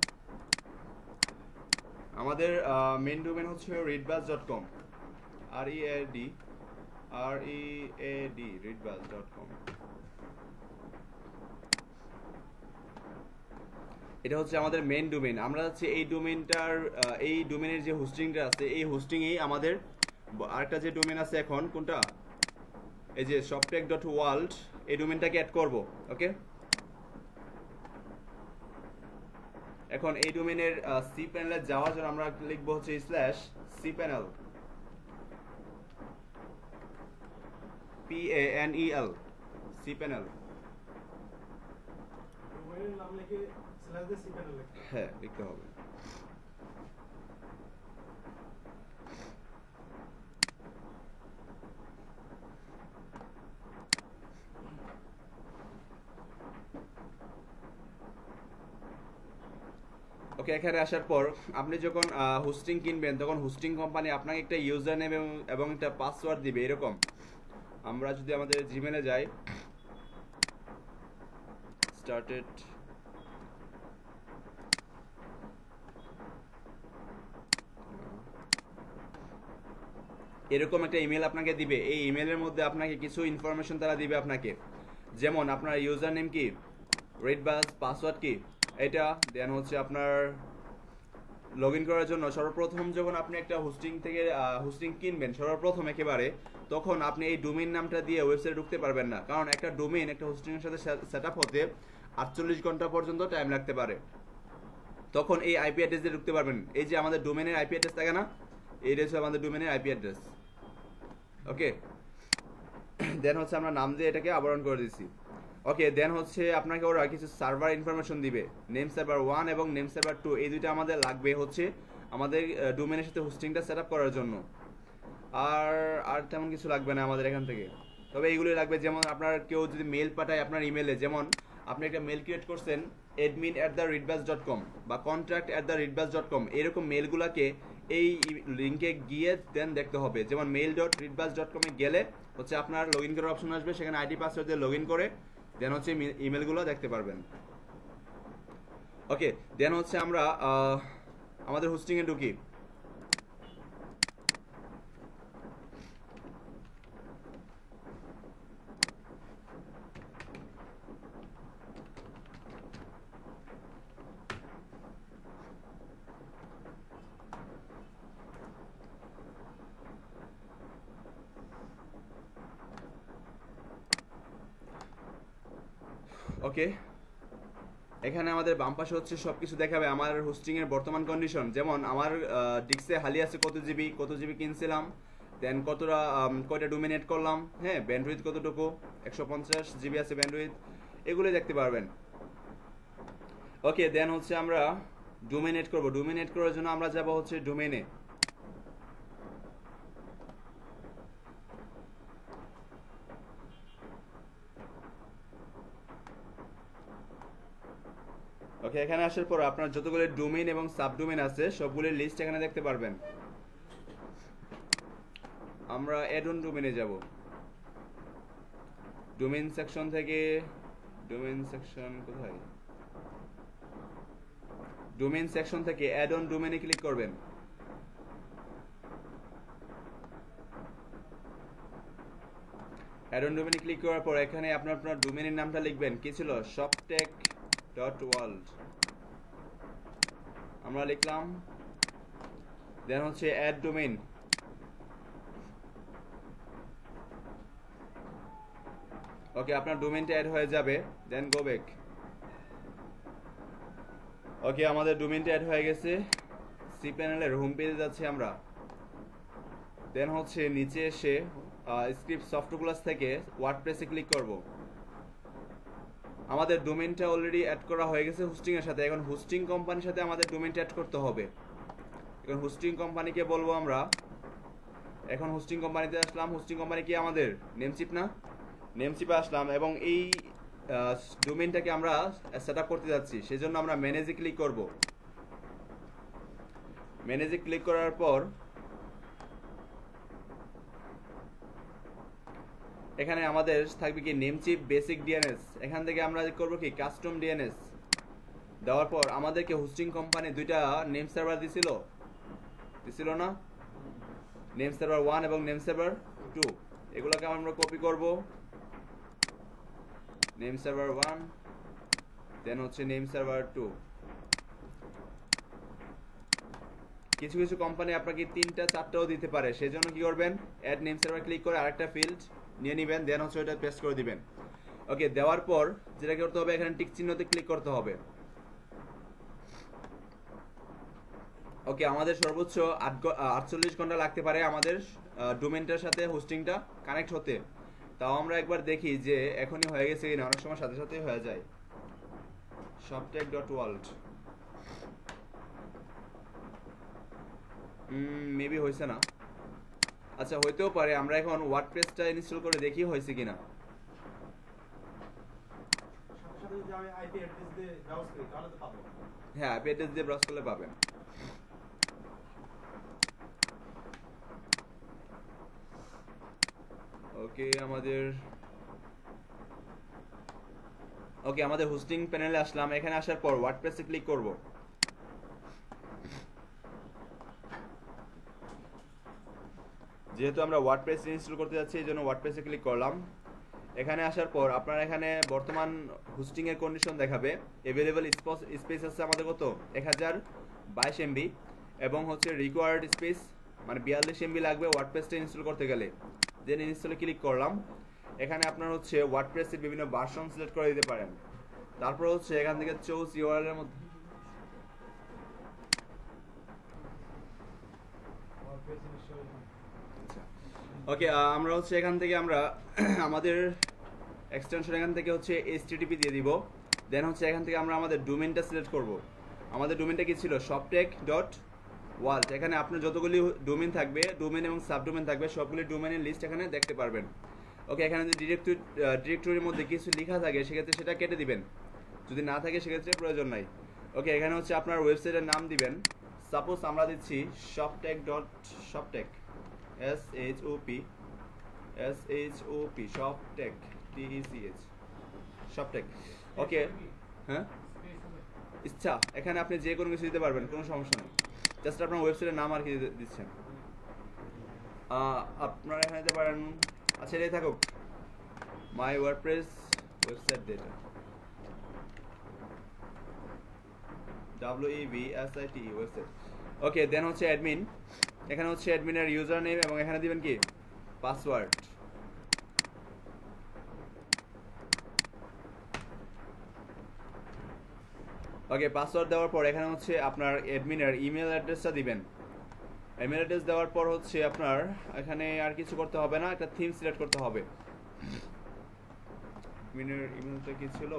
আমাদের মেন ডোমেন হচ্ছে readbuzz.com, READ readbuzz.com। এটা হচ্ছে আমাদের মেন ডোমেন। আমরা হচ্ছে এই ডোমেনটার এই ডোমেনের যে হোস্টিংটা আছে, এই হোস্টিংয়েই আমাদের আরেকটা যে ডোমেন আছে এখন, কোনটা, এই যে shoptech.world, এই ডোমেনটাকে অ্যাড করব। ওকে, এখন এই ডোমেনের সি প্যানেলে যাওয়ার জন্য আমরা লিখব হচ্ছে /cpanel, PANEL, cpanel। ডোমেইনের নাম লিখে /cpanel লিখতে হবে। হ্যাঁ, লিখতে হবে। ওকে, এখানে আসার পর আপনি যখন হোস্টিং কিনবেন, তখন হোস্টিং কোম্পানি আপনাকে একটা ইউজার নেম এবং একটা পাসওয়ার্ড দিবে এরকম। আমরা যদি আমাদের জিমেলে যাই, স্টার্টেড, এরকম একটা ইমেল আপনাকে দিবে। এই ইমেলের মধ্যে আপনাকে কিছু ইনফরমেশন তারা দিবে আপনাকে, যেমন আপনার ইউজার নেম কি, রেডবাজ, পাসওয়ার্ড কি এটা, দেন হচ্ছে আপনার লগ ইন করার জন্য সর্বপ্রথম যখন আপনি একটা হোস্টিং কিনবেন সর্বপ্রথম একেবারে, তখন আপনি এই ডোমেইন নামটা দিয়ে ওয়েবসাইটে ঢুকতে পারবেন না, কারণ একটা ডোমেইন একটা হোস্টিংয়ের সাথে সেট আপ হতে 48 ঘন্টা পর্যন্ত টাইম লাগতে পারে। তখন এই আইপি অ্যাড্রেস দিয়ে ঢুকতে পারবেন। এই যে আমাদের ডোমেনের আইপি অ্যাড্রেস থাকে না, এই হচ্ছে আমাদের ডোমেনের আইপি অ্যাড্রেস। ওকে, দেন হচ্ছে আমরা নাম দিয়ে এটাকে আবরণ করে দিচ্ছি। ওকে, দেন হচ্ছে আপনাকে ওরা কিছু সার্ভার ইনফরমেশন দিবে, নেম সার্ভার 1 এবং নেম সার্ভার 2, এই দুইটা আমাদের লাগবে হচ্ছে আমাদের ডোমেনের সাথে হোস্টিংটা সেট আপ করার জন্য। আর তেমন কিছু লাগবে না আমাদের এখান থেকে। তবে এইগুলোই লাগবে। যেমন আপনার কেউ যদি মেল পাঠায় আপনার ইমেলে, যেমন আপনি একটা মেল ক্রিয়েট করছেন admin@readbatch.com বা contact@readbatch.com, এরকম মেলগুলোকে এই লিঙ্কে গিয়ে দেন দেখতে হবে। যেমন mail.readbatch.com এ গেলে হচ্ছে আপনার লগ ইন করার অপশন আসবে, সেখানে আইডি পাসওয়ার্ড দিয়ে লগ ইন করে দেন হচ্ছে ইমেলগুলো দেখতে পারবেন। ওকে, দেন হচ্ছে আমরা আমাদের হোস্টিংয়ে ঢুকি। ওকে, এখানে আমাদের বাম পাশে হচ্ছে সবকিছু দেখাবে আমার হোস্টিং এর বর্তমান কন্ডিশন। যেমন আমার ডিস্কে হালি আছে কত জিবি কিনছিলাম, দেন কয়টা ডোমেন এড করলাম, হ্যাঁ, ব্যান্ডউইথ কতটুকু, 150 জিবি আছে ব্যান্ডউইথ, এগুলো দেখতে পারবেন। ওকে, দেন হচ্ছে আমরা ডোমেন এড করব। ডোমেন এড করার জন্য আমরা যাব হচ্ছে ডোমেনে। ওকে, এখানে আসার পর আপনার যতগুলো ডোমেইন এবং সাবডোমেইন আছে সবগুলোর লিস্ট এখানে দেখতে পারবেন। আমরা অ্যাড অন ডোমেইনে যাব। ডোমেইন সেকশন থেকে ডোমেইন সেকশন কোথায়, ডোমেইন সেকশন থেকে অ্যাড অন ডোমেইনে ক্লিক করবেন। অ্যাড অন ডোমেইনে ক্লিক করার পর এখানে আপনার ডোমেইনের নামটা লিখবেন। কি ছিল? shoptech.world আমরা লিখলাম। দেন হচ্ছে অ্যাড ডোমেইন। ওকে, আপনার ডোমেইনটা অ্যাড হয়ে যাবে। দেন গো ব্যাক। ওকে, আমাদের ডোমেইনটা অ্যাড হয়ে গেছে। cPanel-এর হোম পেজে যাচ্ছি আমরা। দেন হচ্ছে নিচে এসে স্ক্রিপ্ট সফটওয়্যার থেকে ওয়ার্ডপ্রেসে ক্লিক করব। আমাদের ডোমেইনটা অলরেডি অ্যাড করা হয়ে গেছে হোস্টিং এর সাথে। এখন হোস্টিং কোম্পানির সাথে আমাদের ডোমেইনটা অ্যাড করতে হবে। এখন হোস্টিং কোম্পানিকে বলবো আমরা। এখন হোস্টিং কোম্পানিতে আসলাম। হোস্টিং কোম্পানি কি আমাদের নেমচিপ না? নেমচিপে আসলাম এবং এই ডোমেইনটাকে আমরা সেটআপ করতে যাচ্ছি। সেজন্য আমরা ম্যানেজে ক্লিক করব। ম্যানেজে ক্লিক করার পর এখানে আমাদের থাকবে কি নেমচিপ বেসিক ডিএনএস। এখান থেকে আমরা করব কি কাস্টম ডিএনএস। দেওয়ার পর আমাদেরকে হোস্টিং কোম্পানি দুইটা নেম সার্ভার দিছিল না? নেম সার্ভার 1 এবং নেম সার্ভার 2, এগুলোকে আমরা কপি করব। নেম সার্ভার 1 দেন হচ্ছে নেম সার্ভার 2। কিছু কিছু কোম্পানি আপনাকে 3টা 4টাও দিতে পারে, সেজন্য কি করবেন, অ্যাড নেম সার্ভার ক্লিক করে আরেকটা ফিল্ড নিয়ে নেবেন, দেন হচ্ছে ওটা পেস্ট করে দিবেন। ওকে, দেওয়ার পর যেটা করতে হবে, এখানে টিক চিহ্নতে ক্লিক করতে হবে। ওকে, আমাদের সর্বোচ্চ 48 ঘন্টা লাগতে পারে আমাদের ডোমেইনটার সাথে হোস্টিংটা কানেক্ট হতে। তাও আমরা একবার দেখি যে এখনই হয়ে গেছে কিনা। অনেক সময় সাথে সাথেই হয়ে যায়। shoptech.world মেবি হয়েছে না। আচ্ছা, হইতেও পারে। আমরা এখন ওয়ার্ডপ্রেসটা ইনস্টল করে দেখি হয়েছে কিনা। সাথে সাথে যদি আমি আইপি অ্যাড্রেস দিয়ে ব্রাউজ করি তাহলে তো পাবো। হ্যাঁ, আইপি অ্যাড্রেস দিয়ে ব্রাউজ করলে পাবেন। ওকে, আমাদের হোস্টিং প্যানেলে আসলাম। এখানে আসার পর ওয়ার্ডপ্রেসে ক্লিক করব। যেহেতু আমরা ওয়ার্ডপ্রেস ইনস্টল করতে যাচ্ছি, এই জন্য ওয়ার্ডপ্রেসে ক্লিক করলাম। এখানে আসার পর আপনার এখানে বর্তমান হোস্টিং এর কন্ডিশন দেখাবে। এভেলেবল স্পেস আছে আমাদের কত, 1022 এমবি, এবং হচ্ছে রিকোয়ার্ড স্পেস মানে 42 এমবি লাগবে ওয়ার্ডপ্রেসটা ইনস্টল করতে গেলে। দেন ইনস্টলে ক্লিক করলাম। এখানে আপনার হচ্ছে ওয়ার্ডপ্রেসের বিভিন্ন ভার্সন সিলেক্ট করে দিতে পারেন। তারপর হচ্ছে এখান থেকে চুজ ইউআরএল এর মধ্যে ওকে, আমরা হচ্ছে এখান থেকে আমরা আমাদের এক্সটেনশন এখান থেকে হচ্ছে HTTP দিয়ে দিব। দেন হচ্ছে এখান থেকে আমরা আমাদের ডোমেইনটা সিলেক্ট করব। আমাদের ডোমেইনটা কি ছিল? shoptech.world। এখানে আপনার যতগুলি ডোমেইন থাকবে, ডোমেইন এবং সাবডোমেইন থাকবে, সবগুলি ডোমেইনের লিস্ট এখানে দেখতে পারবেন। ওকে, এখানে যদি ডিরেক্টরির মধ্যে কিছু লেখা থাকে সেক্ষেত্রে সেটা কেটে দিবেন, যদি না থাকে সেক্ষেত্রে প্রয়োজন নাই। ওকে, এখানে হচ্ছে আপনার ওয়েবসাইটের নাম দিবেন। সাপোজ আমরা দিচ্ছি shoptech shop shoptech tech shoptech। ওকে, হ্যাঁ ইচ্ছা, এখানে আপনি যে কোনো কিছু দিতে পারবেন, কোনো সমস্যা নেই। জাস্ট আপনার ওয়েবসাইটের নাম আর কি দিচ্ছেন। আপনারা এখানে দিতে পারেন, আচ্ছা এটাই থাকুক, my WordPress website data WEBSIT website. Okay, then হচ্ছে অ্যাডমিন, এখানে হচ্ছে অ্যাডমিনের ইউজার নেম এবং এখানে দিবেন কি পাসওয়ার্ড। ওকে, পাসওয়ার্ড দেওয়ার পর এখানে হচ্ছে আপনার অ্যাডমিনের ইমেল অ্যাড্রেসটা দিবেন। ইমেল অ্যাড্রেস দেওয়ার পর হচ্ছে আপনার এখানে আর কিছু করতে হবে না, একটা থিম সিলেক্ট করতে হবে। অ্যাডমিনের ইমেলটা কি ছিল?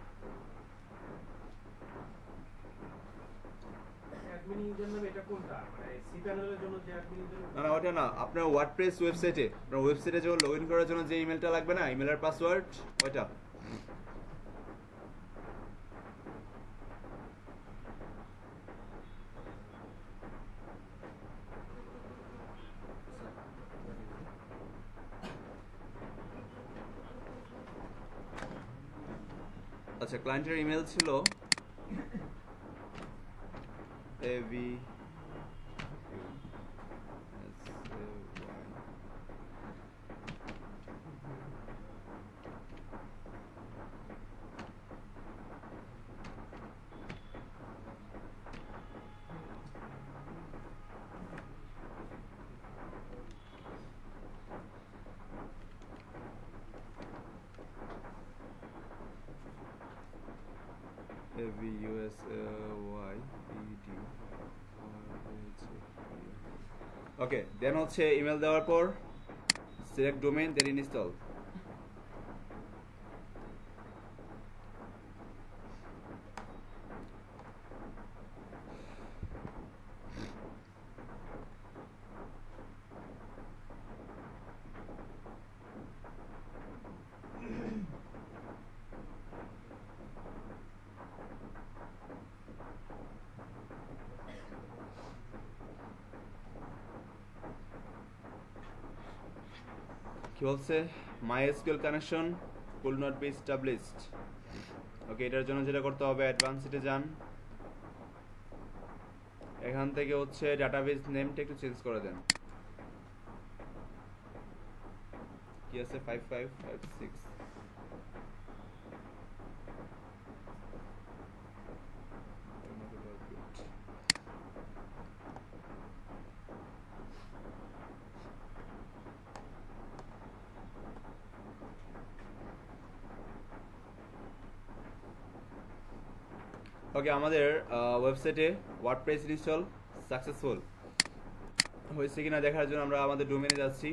অ্যাডমিন ইউজার নাম এটা কোনটা, মানে সি প্যানেলের জন্য যে অ্যাডমিন ইউজার? না না, ওটা না, আপনার ওয়ার্ডপ্রেস ওয়েবসাইটে, আপনার ওয়েবসাইটে যখন লগ ইন করার জন্য যে ইমেলটা লাগবে না, ইমেলের পাসওয়ার্ড ওইটা। আচ্ছা, ক্লায়েন্টের ইমেল ছিল AV ওকে, দেন হচ্ছে ইমেল দেওয়ার পর সিলেক্ট ডোমেইন দেন ইনস্টল। কি বলছে? MySQL connection could not be established. Okay, এটার জন্য যেটা করতে হবে, অ্যাডভান্সডে যান, এখান থেকে হচ্ছে ডাটাবেস নেমটা একটু চেঞ্জ করে দেন। কি আছে 5556। ওকে, আমাদের ওয়েবসাইটে ওয়ার্ডপ্রেস ইনস্টল সাকসেসফুল হয়েছে কিনা দেখার জন্য আমরা আমাদের ডোমেনে যাচ্ছি।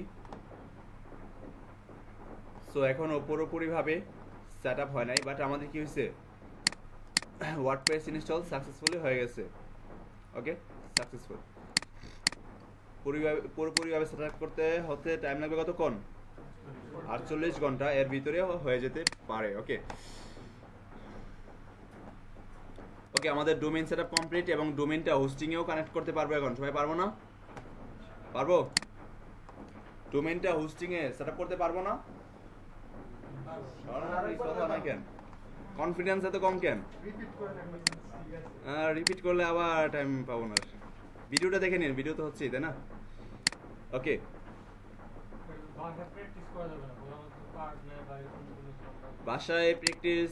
সো এখনও পুরোপুরিভাবে সেট আপ হয় নাই, বাট আমাদের কি হয়েছে, ওয়ার্ডপ্রেস ইনস্টল সাকসেসফুলি হয়ে গেছে। Okay, successful. পুরোপুরিভাবে সেট আপ করতে হতে টাইম লাগবে কতক্ষণ? 48 ঘন্টা, এর ভিতরে হয়ে যেতে পারে। ওকে ওকে, আমাদের ডোমেইন সেটআপ কমপ্লিট এবং ডোমেইনটা হোস্টিং এও কানেক্ট করতে পারবো। এখন সবাই পারবো না? পারবো? ডোমেইনটা হোস্টিং এ সেটআপ করতে পারবো না? কেন কনফিডেন্স এত কম কেন? রিপিট করলে আবার টাইম পাবো না। ভিডিওটা দেখে নিন, ভিডিও তো হচ্ছেই, তাই না? ওকে, বাসায় প্র্যাকটিস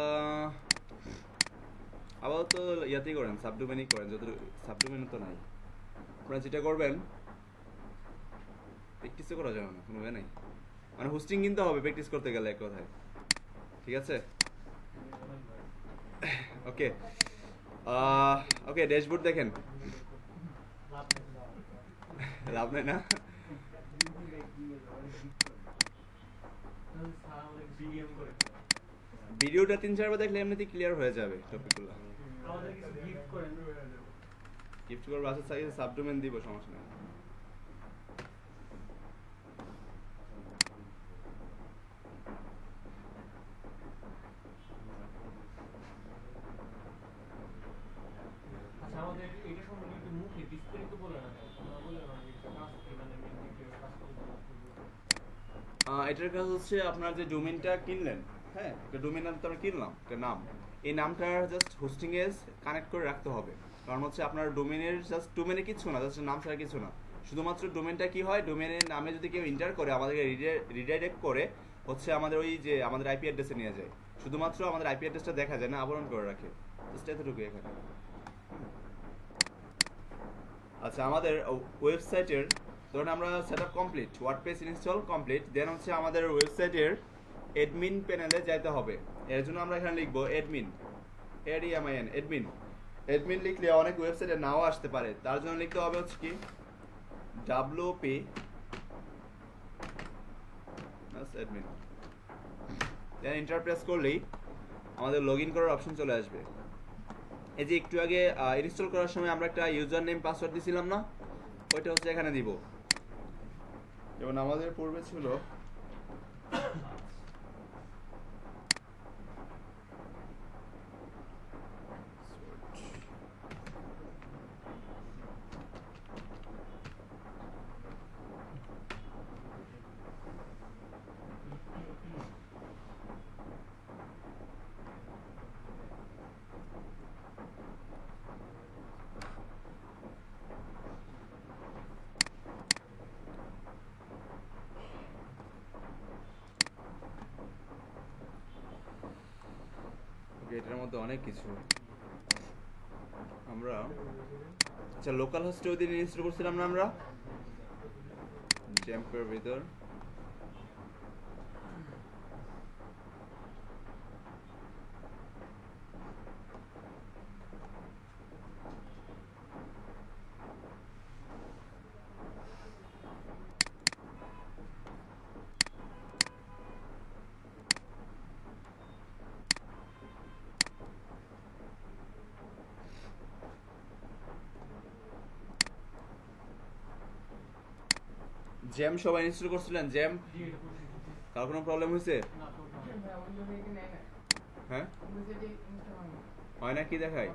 আবার তো ইয়াতেই করেন, সাবডোমেনই করেন, যত সাবডোমেন তো নাই। আপনারা যেটা করবেন, প্র্যাকটিসও করা যাবে না, কোনো ওয়ে নাই, মানে হোস্টিং কিনতে হবে প্র্যাকটিস করতে গেলে এক কথায়। ঠিক আছে? ওকে ওকে, ড্যাশবোর্ড দেখেন। লাভ নেই না? ভিডিওটা 3-4 বার দেখলে এমনিতেই ক্লিয়ার হয়ে যাবে টপিকগুলো। গিফট করবো, আচ্ছা সাইজে সাবডোমেন দিব, সমস্যা নেই। এটার কাজ হচ্ছে আপনার যে ডোমেইনটা কিনলেন, হ্যাঁ, একটা ডোমেইন নাম তো আমরা কিনলাম, একটা নাম, এই নামটা জাস্ট হোস্টিং এ কানেক্ট করে রাখতে হবে। কারণ হচ্ছে আপনার ডোমেইনের জাস্ট ডোমেইনে কিছু না, জাস্ট নাম ছাড়া কিছু না। শুধুমাত্র ডোমেইনটা কি হয়, ডোমেইনের নামে যদি কেউ এন্টার করে আমাদেরকে রিডাইরেক্ট করে হচ্ছে আমাদের ওই যে আমাদের আইপি অ্যাড্রেসে নিয়ে যায়। শুধুমাত্র আমাদের আইপি অ্যাড্রেসটা দেখা যায় না, আবরণ করে রাখে, জাস্ট এতটুকু এখানে। আচ্ছা, আমাদের ওয়েবসাইটের ধরুন আমরা setup complete, WordPress install complete, then হচ্ছে আমাদের ওয়েবসাইটের অ্যাডমিন প্যানেলে যাইতে হবে। এর জন্য আমরা এখানে লিখবো অ্যাডমিন, ADMIN, অ্যাডমিন। অ্যাডমিন লিখলে অনেক ওয়েবসাইটে নাও আসতে পারে, তার জন্য লিখতে হবে হচ্ছে কি WP admin. Then enter press করলেই আমাদের লগ ইন করার অপশন চলে আসবে। এই যে একটু আগে ইনস্টল করার সময় আমরা একটা ইউজার নেম পাসওয়ার্ড দিছিলাম না, ওইটা হচ্ছে এখানে দিব। যেমন আমাদের পূর্বে ছিল এটার মধ্যে অনেক কিছু আমরা, আচ্ছা লোকাল হোস্টে ওই দিন ইনস্টল করছিলাম না আমরা জ্যাম্পের ভিতর। জ্যাম সবাই ইনস্টল করছিলেন? জ্যাম কার কোনো প্রবলেম হয়েছে? হ্যাঁ, হয় না, কি দেখায়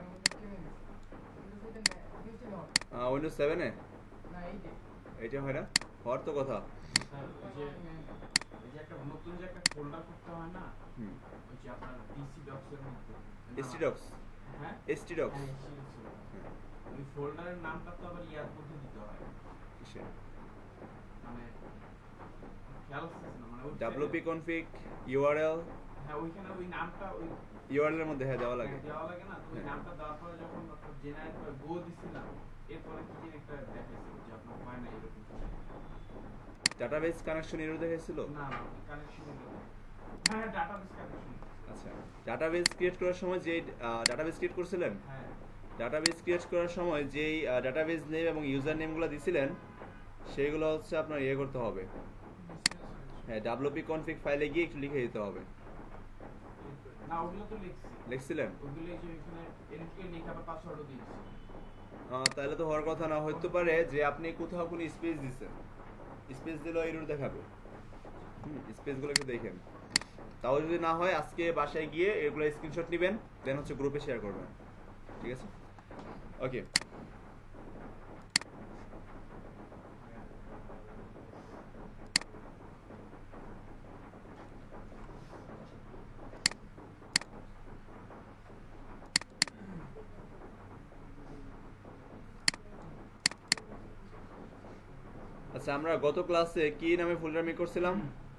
উইন্ডোজ 7 এ? এটা হয় না, হওয়ার তো কথা। এই যে একটা নতুন যে একটা ফোল্ডার করতে হয় না, ওই যে আপনার ডিসি ডক্স এর মধ্যে, htdocs, হ্যাঁ htdocs, ওই ফোল্ডারের নামটা তো আবার ইয়ার মধ্যে দিতে হয়, কিসে? মানে খেয়াল হচ্ছে না, মানে wp config url, হ্যাঁ ওইখানে ওই নামটা ওই url এর মধ্যে হ্যাঁ দেওয়া লাগে। দেওয়া লাগে না, তো ওই নামটা দেওয়ার পরে যখন আপনার জেনারেট করে গো দিছিলাম, এরপরে কি যে একটা দেখাইছিল যে আপনার হয় না এরকম ডাটাবেস কানেকশন এরর দেখাইছিল? না কানেকশন, হ্যাঁ ডাটাবেস কানেকশন। আচ্ছা, ডাটাবেস ক্রিয়েট করার সময় যে ডাটাবেস ক্রিয়েট করছিলেন, হ্যাঁ ডাটাবেস ক্রিয়েট করার সময় যেই ডাটাবেস নেম এবং ইউজার নেমগুলো দিছিলেন সেইগুলো হচ্ছে আপনার ইয়ে করতে হবে, হ্যাঁ wp config ফাইলে গিয়ে একটু লিখে দিতে হবে। না ওগুলো তো লিখছি, লিখছিলেন? ওগুলো এই যে এখানে এডিটকে লিখে আবার পাসওয়ার্ডও দিয়েছি। তাহলে তো হওয়ার কথা না, হতে পারে যে আপনি কোথাও কোনো স্পেস দিচ্ছেন, স্পেস দিলেও এরর দেখাবে। স্পেসগুলো একটু দেখেন। তাও যদি না হয় আজকে বাসায় গিয়ে এগুলো স্ক্রিনশট নেবেন, দেন হচ্ছে গ্রুপে শেয়ার করবেন, ঠিক আছে? ওকে, আচ্ছা আমরা গত ক্লাসে কি নামে ফোল্ডার মেক করছিলাম?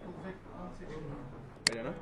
এটা না?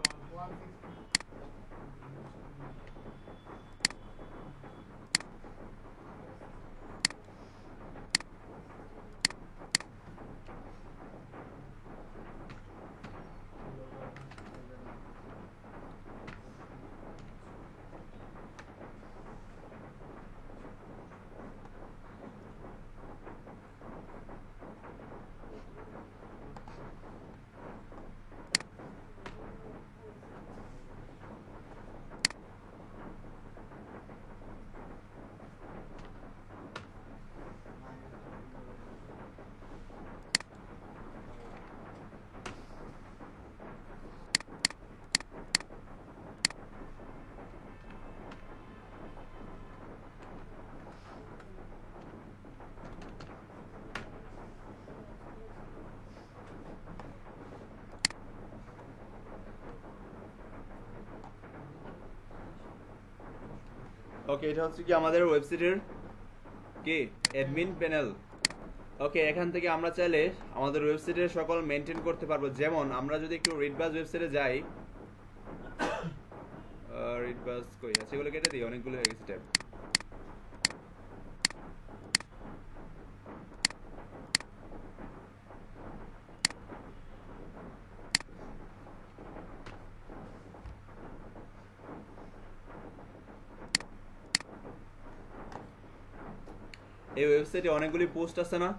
ওকে, এটা হচ্ছে কি আমাদের ওয়েবসাইটের কি অ্যাডমিন প্যানেল। ওকে, এখান থেকে আমরা চাইলে আমাদের ওয়েবসাইটের সকল মেনটেন করতে পারবো। যেমন আমরা যদি একটু রিডবাস ওয়েবসাইটে যাই, রিডবাস কই আছে, এগুলো কেটে দিই, অনেকগুলো হয়ে গেছে ট্যাব। এই ওয়েবসাইটে অনেকগুলি পোস্ট আছে না?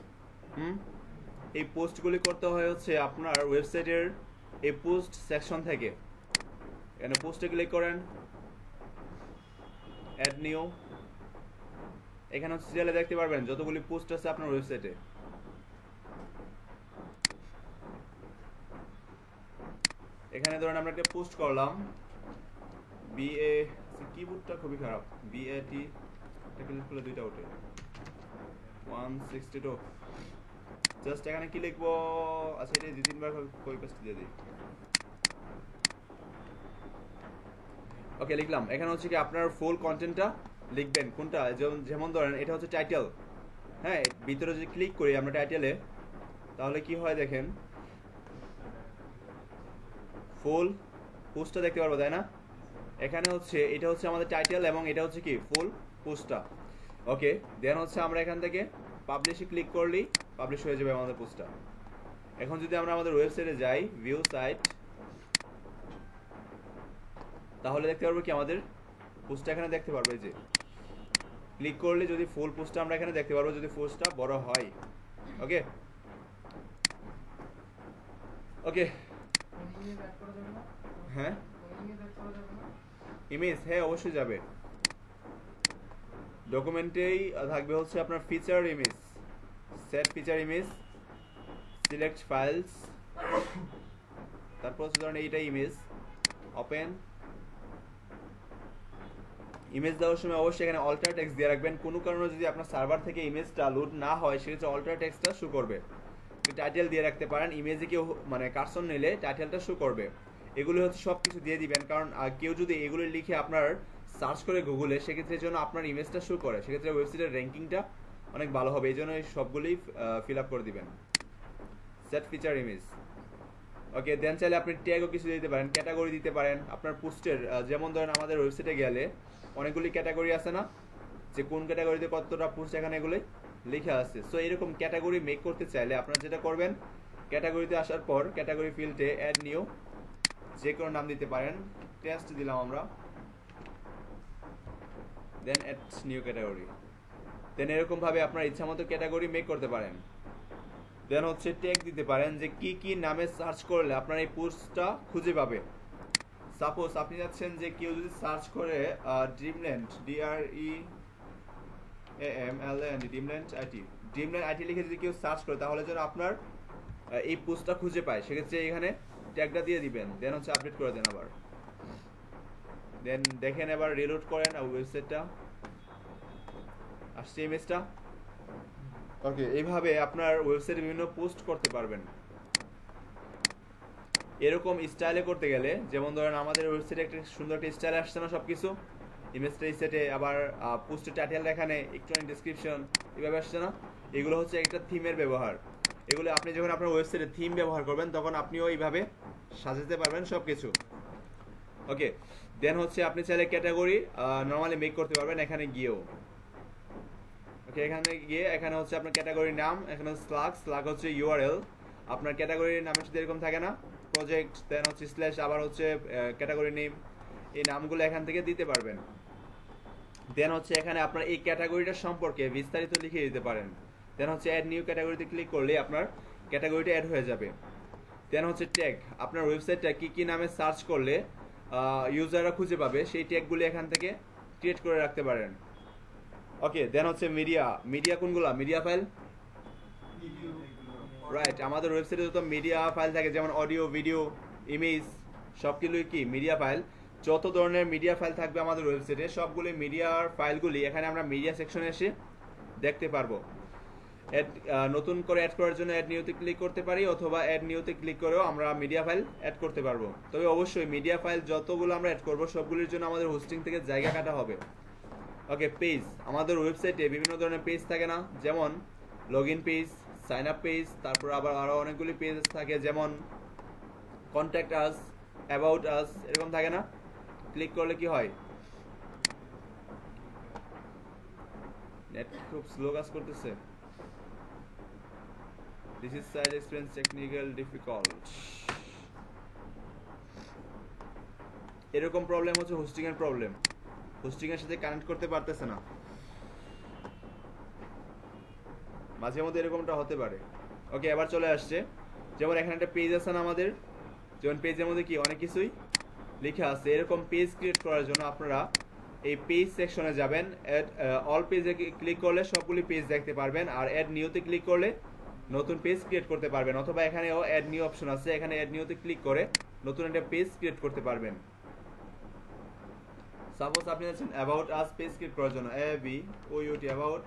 এই পোস্টগুলি করতে হয় হচ্ছে আপনার ওয়েবসাইটের এই পোস্ট সেকশন থেকে। এখানে পোস্টে ক্লিক করেন, অ্যাড নিউ। এখানে হচ্ছে সিরিয়ালে দেখতে পারবেন যতগুলি পোস্ট আছে আপনার ওয়েবসাইটে। এখানে ধরেন আমরা একটা পোস্ট করলাম, বিএ, কিবোর্ডটা খুবই খারাপ, বিএটি, এটা ক্লিক করলে দুইটা ওঠে, 162। জাস্ট এখানে কি লিখবো, আচ্ছা এটা 2-3 বার কপি পেস্ট দিয়ে দিই। ওকে, লিখলাম। এখানে হচ্ছে কি আপনার ফুল কন্টেন্টটা লিখবেন কোনটা, যেমন ধরেন এটা হচ্ছে টাইটেল। হ্যাঁ, ভিতরে যদি ক্লিক করি আমরা টাইটেলে, তাহলে কি হয় দেখেন, ফুল পোস্টটা দেখতে পারবো, তাই না? এখানে হচ্ছে এটা হচ্ছে আমাদের টাইটেল এবং এটা হচ্ছে কি ফুল পোস্টটা। ওকে, দেন হচ্ছে আমরা এখান থেকে পাবলিশে ক্লিক করলেই পাবলিশ হয়ে যাবে আমাদের পোস্টটা। এখন যদি আমরা আমাদের ওয়েবসাইটে যাই, ভিউ সাইট, তাহলে দেখতে পারবো কি আমাদের পোস্টটা এখানে দেখতে পারবো। এই যে ক্লিক করলে যদি ফুল পোস্টটা আমরা এখানে দেখতে পারবো, যদি পোস্টটা বড় হয়। ওকে ওকে, ইমেজ অ্যাড করা যাবে না? হ্যাঁ ইমেজ অ্যাড করা যাবে না? ইমেজ, হ্যাঁ অবশ্যই যাবে। ডকুমেন্টেই থাকবে হচ্ছে আপনার feature image, set feature image, select files, তারপর হচ্ছে ধরেন এইটা ইমেজ, ওপেন। ইমেজ দেওয়ার সময় অবশ্যই এখানে অল্টার টেক্সট দিয়ে রাখবেন। কোনো কারণে যদি আপনার সার্ভার থেকে ইমেজটা লোড না হয়, সেক্ষেত্রে অল্টার টেক্সটটা শো করবে। টাইটেল দিয়ে রাখতে পারেন, ইমেজে কেউ মানে কার্সন নিলে টাইটেলটা শো করবে। এগুলো হচ্ছে সব কিছু দিয়ে দিবেন, কারণ কেউ যদি এগুলো লিখে আপনার সার্চ করে গুগলে, সেক্ষেত্রে জন্য আপনার ইমেজটা শো করে, সেক্ষেত্রে ওয়েবসাইটের র্যাঙ্কিংটা অনেক ভালো হবে। এই জন্য এই সবগুলোই ফিল আপ করে দিবেন। Set feature image. Okay, then চাইলে আপনি ট্যাগও কিছু দিতে পারেন, ক্যাটাগরি দিতে পারেন আপনার পোস্টের। যেমন ধরেন আমাদের ওয়েবসাইটে গেলে অনেকগুলি ক্যাটাগরি আছে না, যে কোন ক্যাটাগরিতে কতটা পোস্ট, এখানে এগুলোই লেখা আছে। সো এরকম ক্যাটাগরি মেক করতে চাইলে আপনারা যেটা করবেন, ক্যাটাগরিতে আসার পর ক্যাটাগরি ফিল্ডে অ্যাড নিউ, যে কোনো নাম দিতে পারেন, টেস্ট দিলাম আমরা, দেন অ্যাড নিউ ক্যাটাগরি। দেন এরকম ভাবে আপনার ইচ্ছা মতো ক্যাটাগরি মেক করতে পারেন। দেন হচ্ছে ট্যাগ দিতে পারেন যে কি কি নামে সার্চ করলে আপনার এই পোস্টটা খুঁজে পাবে। সাপোজ আপনি যাচ্ছেন যে কেউ যদি সার্চ করে Dreamland, DREAMLAND, Dreamland IT, Dreamland IT লিখে যদি কেউ সার্চ করে, তাহলে যেন আপনার এই পোস্টটা খুঁজে পায়, সেক্ষেত্রে এখানে ট্যাগটা দিয়ে দিবেন। দেন হচ্ছে আপডেট করে দেন আবার, দেন দেখেন এবার রিলোড করেন ওয়েবসাইটটা, আসছে ইমেজটা। ওকে, এইভাবে আপনার ওয়েবসাইটে বিভিন্ন পোস্ট করতে পারবেন। এরকম স্টাইলে করতে গেলে, যেমন ধরেন আমাদের ওয়েবসাইটে একটা সুন্দর একটা স্টাইল আসছে না, সবকিছু ইমেজটা সেটে, আবার পোস্টের টাইটেল এখানে, একটু ডেসক্রিপশন, এভাবে আসছে না। এগুলো হচ্ছে একটা থিমের ব্যবহার। এগুলো আপনি যখন আপনার ওয়েবসাইটে থিম ব্যবহার করবেন, তখন আপনিও এইভাবে সাজাতে পারবেন সবকিছু। ওকে, দেন হচ্ছে আপনি চাইলে ক্যাটাগরি নর্মালি মেক করতে পারবেন এখানে গিয়েও। ওকে, এখানে গিয়ে এখানে হচ্ছে আপনার ক্যাটাগরির নাম, এখানে স্লাগ হচ্ছে ইউআরএল। আপনার ক্যাটাগরির নামের সাথে এরকম থাকে না, প্রজেক্ট, দেন হচ্ছে স্ল্যাশ, আবার হচ্ছে ক্যাটাগরি নেম, এই নামগুলো এখান থেকে দিতে পারবেন। দেন হচ্ছে এখানে আপনার এই ক্যাটাগরিটার সম্পর্কে বিস্তারিত লিখে দিতে পারেন। দেন হচ্ছে অ্যাড নিউ ক্যাটাগরিতে ক্লিক করলে আপনার ক্যাটাগরিটা অ্যাড হয়ে যাবে। দেন হচ্ছে ট্যাগ, আপনার ওয়েবসাইটটা কি কি নামে সার্চ করলে ইউজাররা খুঁজে পাবে, সেই ট্যাগগুলি এখান থেকে ক্রিয়েট করে রাখতে পারেন। ওকে, দেন হচ্ছে মিডিয়া কোনগুলা, মিডিয়া ফাইল, রাইট। আমাদের ওয়েবসাইটে যত মিডিয়া ফাইল থাকে, যেমন অডিও, ভিডিও, ইমেজ, সবগুলোই কি মিডিয়া ফাইল। যত ধরনের মিডিয়া ফাইল থাকবে আমাদের ওয়েবসাইটে, সবগুলি মিডিয়ার ফাইলগুলি এখানে আমরা মিডিয়া সেকশনে এসে দেখতে পারবো। নতুন করে অ্যাড করার জন্য অ্যাড নিউতে ক্লিক করতে পারি, অথবা অ্যাড নিউতে ক্লিক করেও আমরা মিডিয়া ফাইল অ্যাড করতে পারবো। তবে অবশ্যই মিডিয়া ফাইল যতগুলো আমরা অ্যাড করবো, সবগুলির জন্য আমাদের হোস্টিং থেকে জায়গা কাটা হবে। Okay, page. আমাদের ওয়েবসাইটে বিভিন্ন ধরনের পেজ থাকে না, যেমন log in page, sign up page, তারপর আবার আরও অনেকগুলি পেজ থাকে, যেমন কন্ট্যাক্ট আস, অ্যাবাউট আস, এরকম থাকে না। ক্লিক করলে কি হয়? নেট খুব স্লো কাজ করতেছে। This is site experience technical difficult. এরকম প্রবলেম হচ্ছে হোস্টিং এর প্রবলেম, হোস্টিং এর সাথে কানেক্ট করতে পারতেছে না, মাঝে মধ্যে এরকমটা হতে পারে। ওকে, এবার চলে আসছে। যেমন এখানে একটা পেজ আছে না আমাদের, যেমন পেজের মধ্যে কি অনেক কিছুই লেখা আছে। এরকম পেজ ক্রিয়েট করার জন্য আপনারা এই পেজ সেকশনে যাবেন, অ্যাড অল পেজে ক্লিক করলে সবগুলি পেজ দেখতে পারবেন, আর অ্যাড নিউতে ক্লিক করলে নতুন পেজ ক্রিয়েট করতে পারবেন, অথবা এখানেও অ্যাড নিউ অপশন আছে, এখানে অ্যাড নিউতে ক্লিক করে নতুন একটা পেজ ক্রিয়েট করতে পারবেন। সাপোজ আপনি আছেন অ্যাবাউট আস পেজ ক্রিয়েট করার জন্য, ABOUT অ্যাবাউট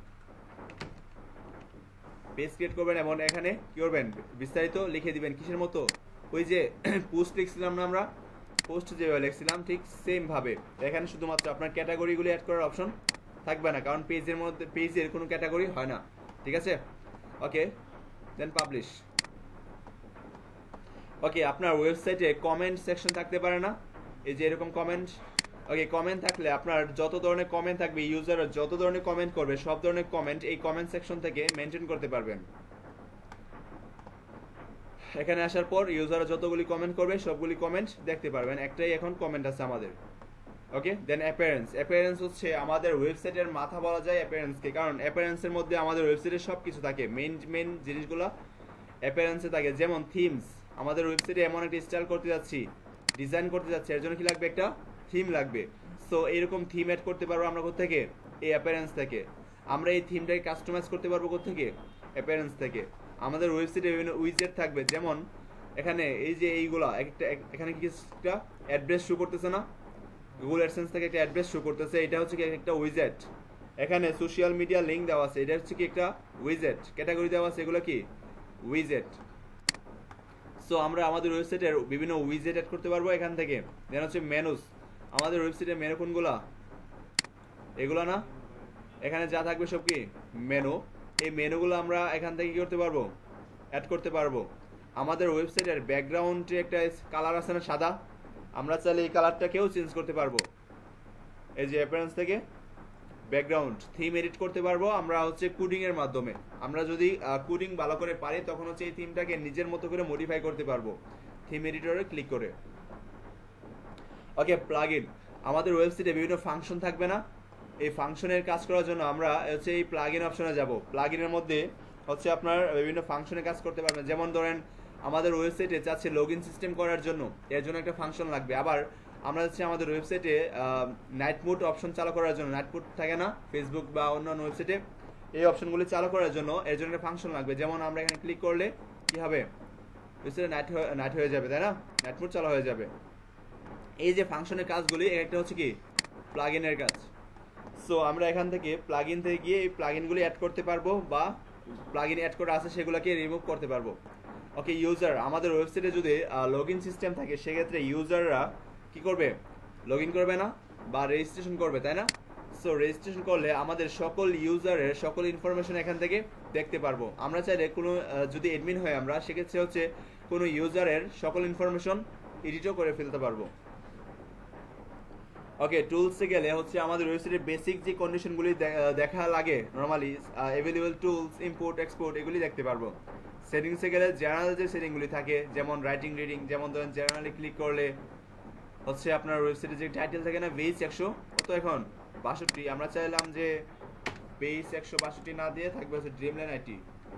পেজ ক্রিয়েট করবেন, এবং এখানে কি করবেন, বিস্তারিত লিখে দিবেন। কিসের মতো? ওই যে পোস্ট লিখছিলাম না আমরা, পোস্ট যেভাবে লিখছিলাম ঠিক সেম ভাবে। এখানে শুধুমাত্র আপনার ক্যাটাগরিগুলি অ্যাড করার অপশন থাকবে না, কারণ পেজের মধ্যে পেজের কোনো ক্যাটাগরি হয় না। ঠিক আছে? ওকে, দেন পাবলিশ। ওকে, আপনার ওয়েবসাইটে কমেন্ট সেকশন থাকতে পারে না, এই যে এরকম কমেন্ট। ওকে, কমেন্ট থাকলে আপনার যত ধরনের কমেন্ট থাকবে, ইউজাররা যত ধরনের কমেন্ট করবে, সব ধরনের কমেন্ট এই কমেন্ট সেকশন থেকে মেনটেন করতে পারবেন। এখানে আসার পর ইউজাররা যতগুলি কমেন্ট করবে সবগুলি কমেন্ট দেখতে পারবেন। একটাই এখন কমেন্ট আছে আমাদের। ওকে, দেন অ্যাপিয়ারেন্স। অ্যাপিয়ারেন্স হচ্ছে আমাদের ওয়েবসাইটের মাথা বলা যায় অ্যাপিয়ারেন্সকে, কারণ অ্যাপিয়ারেন্সের মধ্যে আমাদের ওয়েবসাইটের সব কিছু থাকে, মেন জিনিসগুলো অ্যাপিয়ারেন্সে থাকে। যেমন থিমস, আমাদের ওয়েবসাইটে এমন একটা স্টাইল করতে যাচ্ছি, ডিজাইন করতে যাচ্ছি, এর জন্য কি লাগবে? একটা থিম লাগবে। সো এইরকম থিম অ্যাড করতে পারবো আমরা কোত্থেকে? এই অ্যাপিয়ারেন্স থেকে। আমরা এই থিমটাকে কাস্টমাইজ করতে পারবো কোত্থেকে? অ্যাপিয়ারেন্স থেকে। আমাদের ওয়েবসাইটে বিভিন্ন উইজেট থাকবে, যেমন এখানে এই যে এইগুলা একটা, এখানে কি একটা অ্যাড্রেস শো করতেছে না? গুগল অ্যাডসেন্স থেকে একটা অ্যাড্রেস শো করতেছে, এটা হচ্ছে কি একটা উইজেট। এখানে সোশ্যাল মিডিয়া লিঙ্ক দেওয়া আছে, এটা হচ্ছে কি একটা উইজেট। ক্যাটাগরি দেওয়া আছে, এগুলো কি? উইজেট। সো আমরা আমাদের ওয়েবসাইটের বিভিন্ন উইজেট অ্যাড করতে পারবো এখান থেকে। দেন হচ্ছে মেনুস। আমাদের ওয়েবসাইটের মেনু কোনগুলা? এগুলো না, এখানে যা থাকবে সব কি? মেনু। এই মেনুগুলো আমরা এখান থেকে কি করতে পারবো? অ্যাড করতে পারবো। আমাদের ওয়েবসাইটের ব্যাকগ্রাউন্ডে একটা কালার আছে না, সাদা, আমরা চাইলে এই কালারটাকেও চেঞ্জ করতে পারবো। এই যে অ্যাপিয়ারেন্স থেকে ব্যাকগ্রাউন্ড থিম এডিট করতে পারবো আমরা হচ্ছে কোডিং এর মাধ্যমে। আমরা যদি কোডিং ভালো করে পারি তখন হচ্ছে এই থিমটাকে নিজের মতো করে মডিফাই করতে পারবো থিম এডিটরে ক্লিক করে। Okay, plugin. আমাদের ওয়েবসাইটে বিভিন্ন ফাংশন থাকবে না, এই ফাংশনের কাজ করার জন্য আমরা হচ্ছে এই প্লাগইন অপশনে যাব। প্লাগইনের মধ্যে হচ্ছে আপনার বিভিন্ন ফাংশনে কাজ করতে পারবেন। যেমন ধরেন আমাদের ওয়েবসাইটে চাচ্ছে লগইন সিস্টেম করার জন্য, এর জন্য একটা ফাংশন লাগবে। আবার আমরা হচ্ছে আমাদের ওয়েবসাইটে নাইট মোড অপশন চালু করার জন্য, নাইট মোড থাকে না ফেসবুক বা অন্যান্য ওয়েবসাইটে, এই অপশনগুলি চালু করার জন্য এর জন্য একটা ফাংশন লাগবে। যেমন আমরা এখানে ক্লিক করলে কি হবে? ওয়েবসাইটে নাইট হয়ে যাবে, তাই না? নাইট মোড চালু হয়ে যাবে। এই যে ফাংশনের কাজগুলি, একটা হচ্ছে কি প্লাগইনের কাজ। সো আমরা এখান থেকে প্লাগইন থেকে গিয়ে এই প্লাগইনগুলি অ্যাড করতে পারবো, বা প্লাগইন অ্যাড করা আছে সেগুলোকে রিমুভ করতে পারবো। Okay, user. আমাদের ওয়েবসাইটে যদি লগইন সিস্টেম থাকে সেক্ষেত্রে ইউজাররা কি করবে? লগইন করবে না, বা রেজিস্ট্রেশন করবে, তাই না? সো রেজিস্ট্রেশন করলে আমাদের সকল ইউজারের সকল ইনফরমেশন এখান থেকে দেখতে পারবো। আমরা চাইলে কোনো যদি অ্যাডমিন হয় আমরা, সেক্ষেত্রে হচ্ছে কোনো ইউজারের সকল ইনফরমেশন এডিটও করে ফেলতে পারবো। ওকে, টুলসে গেলে হচ্ছে আমাদের ওয়েবসাইটের বেসিক যে কন্ডিশনগুলি দেখা লাগে normally, available tools, import export, এগুলি দেখতে পারবো। সেটিংসে গেলে জেনারেল যে সেটিংগুলি থাকে, যেমন রাইটিং রিডিং, যেমন ধরেন জেনারেলি ক্লিক করলে হচ্ছে আপনার ওয়েবসাইটে যে টাইটেল থাকে না, বেস 100 কত এখন 62, আমরা চাইলাম যে বেস 162 না দিয়ে থাকবে হচ্ছে Dreamland IT,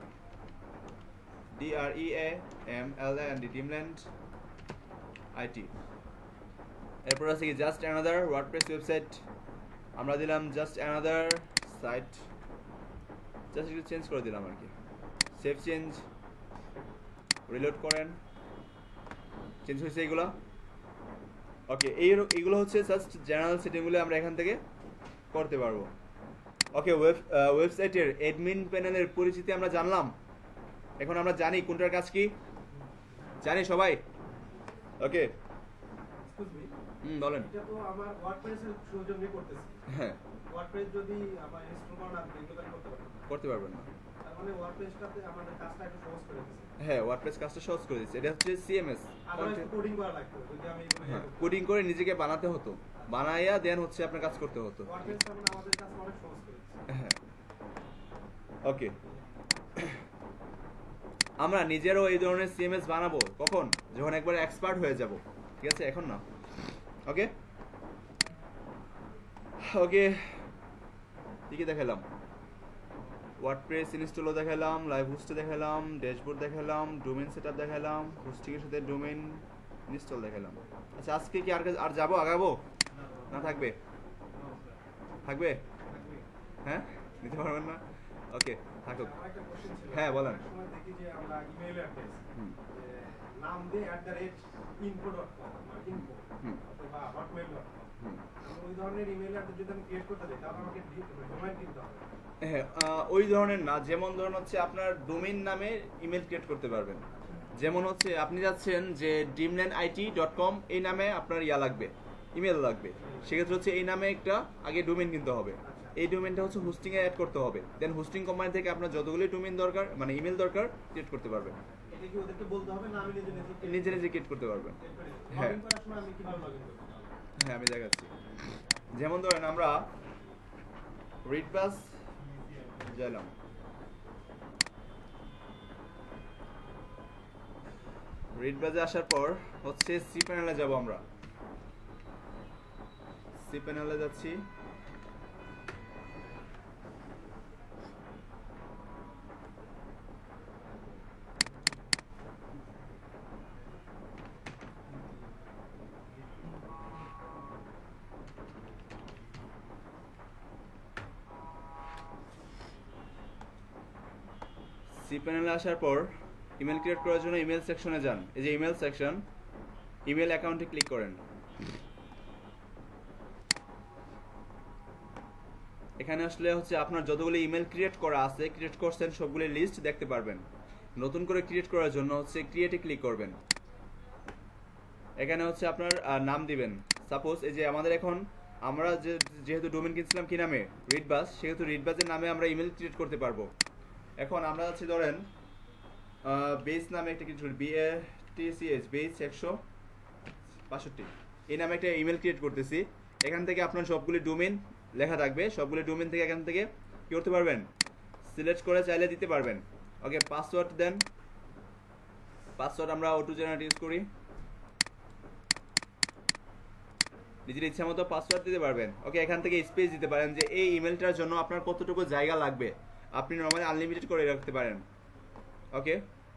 DREAMLAND, Dreamland IT. এরপর আছে কি জাস্ট অ্যানাদার ওয়ার্ডপ্রেস ওয়েবসাইট, আমরা দিলাম জাস্ট অ্যানাদার সাইট, জাস্ট একটু চেঞ্জ করে দিলাম আর কি। সেভ চেঞ্জ, রিলোড করেন, চেঞ্জ হয়েছে এগুলো। ওকে, এইগুলো হচ্ছে জাস্ট জেনারেল সেটিংগুলো আমরা এখান থেকে করতে পারবো। ওকে, ওয়েবসাইটের অ্যাডমিন প্যানেলের পরিচিতি আমরা জানলাম। এখন আমরা জানি কোনটার কাজ কি, জানি সবাই? ওকে, Excuse me. বলেন। এটা তো আমার ওয়ার্ডপ্রেসের সৌজন্যে করতেছি। হ্যাঁ, ওয়ার্ডপ্রেস যদি আমার ইনস্টল করা না থাকে তাহলে আমি করতে পারবো না। করতে পারবেন না। তার মানে ওয়ার্ডপ্রেসটাতে আমাদের কাজটা একটু সহজ করে দিচ্ছে। হ্যাঁ, ওয়ার্ডপ্রেস কাজটা সহজ করে দিচ্ছে। এটা হচ্ছে সিএমএস, আবার একটু কোডিং করা লাগতো যদি আমি এগুলো হ্যাঁ, কোডিং করে নিজেকে বানাতে হতো, বানাইয়া দেন হচ্ছে আপনার কাজ করতে হতো। ওয়ার্ডপ্রেস মানে আমাদের কাজ অনেক সহজ করে দিচ্ছে। হ্যাঁ, ওকে। আমরা নিজেরও এই ধরনের সিএমএস বানাবো কখন, যখন একবার এক্সপার্ট হয়ে যাব, ঠিক আছে, এখন না। ওকে ওকে, কি কি দেখালাম? ওয়ার্ডপ্রেস ইনস্টলও দেখালাম, লাইভ হোস্টে দেখালাম, ড্যাশবোর্ড দেখালাম, ডোমেইন সেটআপ দেখালাম, হোস্টিংয়ের সাথে ডোমেইন ইনস্টল দেখালাম। আচ্ছা, আজকে কি আর যাবো, আগাবো না থাকবে? থাকবে? হ্যাঁ, নিতে পারবেন না? ওকে, থাকুক। আমার একটা কোশ্চেন ছিল। হ্যাঁ, বলেন। অনেক সময় দেখি যে আমরা ইমেইল অ্যাড্রেস হুম। নাম দিয়ে @info.com বা info হুম। অথবা hotmail.com, হুম। আমি ওই ধরনের ইমেইল অ্যাড্রেস যদি আমি ক্রিয়েট করতে চাই তাহলে আমাকে ডোমেইন কিনতে হবে। হ্যাঁ, ওই ধরনের না, যেমন ধরুন হচ্ছে আপনার ডোমেইন নামে ইমেল ক্রিয়েট করতে পারবেন। যেমন হচ্ছে আপনি যাচ্ছেন যে dreamlandit.com, এই নামে আপনার লাগবে, ইমেল লাগবে। সেক্ষেত্রে হচ্ছে এই নামে একটা আগে ডোমেইন কিনতে হবে। এই ডোমেইনটা হচ্ছে হোস্টিং এ অ্যাড করতে হবে, দেন হোস্টিং কোম্পানি থেকে আপনার যতগুলি ডোমেইন দরকার, মানে ইমেল দরকার, ক্রিয়েট করতে পারবেন। এটা কি ওদেরকে বলতে হবে না আমি নিজে নিজে নিজে নিজে ক্রিয়েট করতে পারবেন। হ্যাঁ। লগইন করার সময় আমি কিভাবে লগইন করব? হ্যাঁ, আমি দেখাচ্ছি। যেমন ধরেন আমরা রিডবাস গেলাম, রিডবাসে আসার পর হচ্ছে সি প্যানেলে যাব। আমরা সি প্যানেলে যাচ্ছি। সি প্যানেলে আসার পর ইমেল ক্রিয়েট করার জন্য ইমেল সেকশনে যান। এই যে ইমেল সেকশন, ইমেল অ্যাকাউন্টে ক্লিক করেন। এখানে আসলে হচ্ছে আপনার যতগুলো ইমেল ক্রিয়েট করা আছে, ক্রিয়েট করছেন সবগুলো লিস্ট দেখতে পারবেন। নতুন করে ক্রিয়েট করার জন্য হচ্ছে ক্রিয়েটে ক্লিক করবেন। এখানে হচ্ছে আপনার নাম দিবেন। সাপোজ এই যে আমাদের এখন আমরা যেহেতু ডোমেইন কিনছিলাম কি নামে, রিডবাস, সেহেতু রিডবাসের নামে আমরা ইমেল ক্রিয়েট করতে পারবো। এখন আমরা হচ্ছে ধরেন বেস নামে একটা কিছু, BATCH বেস 165, এই নামে একটা ইমেল ক্রিয়েট করতেছি। এখান থেকে আপনার সবগুলি ডোমেইন লেখা থাকবে, সবগুলি ডোমেইন থেকে এখান থেকে কি করতে পারবেন, সিলেক্ট করে চাইলে দিতে পারবেন। ওকে, পাসওয়ার্ড দেন। পাসওয়ার্ড আমরা অটো জেনারেট ইউজ করি, নিজের ইচ্ছা মতো পাসওয়ার্ড দিতে পারবেন। ওকে, এখান থেকে স্পেস দিতে পারেন যে এই ইমেলটার জন্য আপনার কতটুকু জায়গা লাগবে। আপনি নরমালি আনলিমিটেড করে রাখতে পারেন। ওকে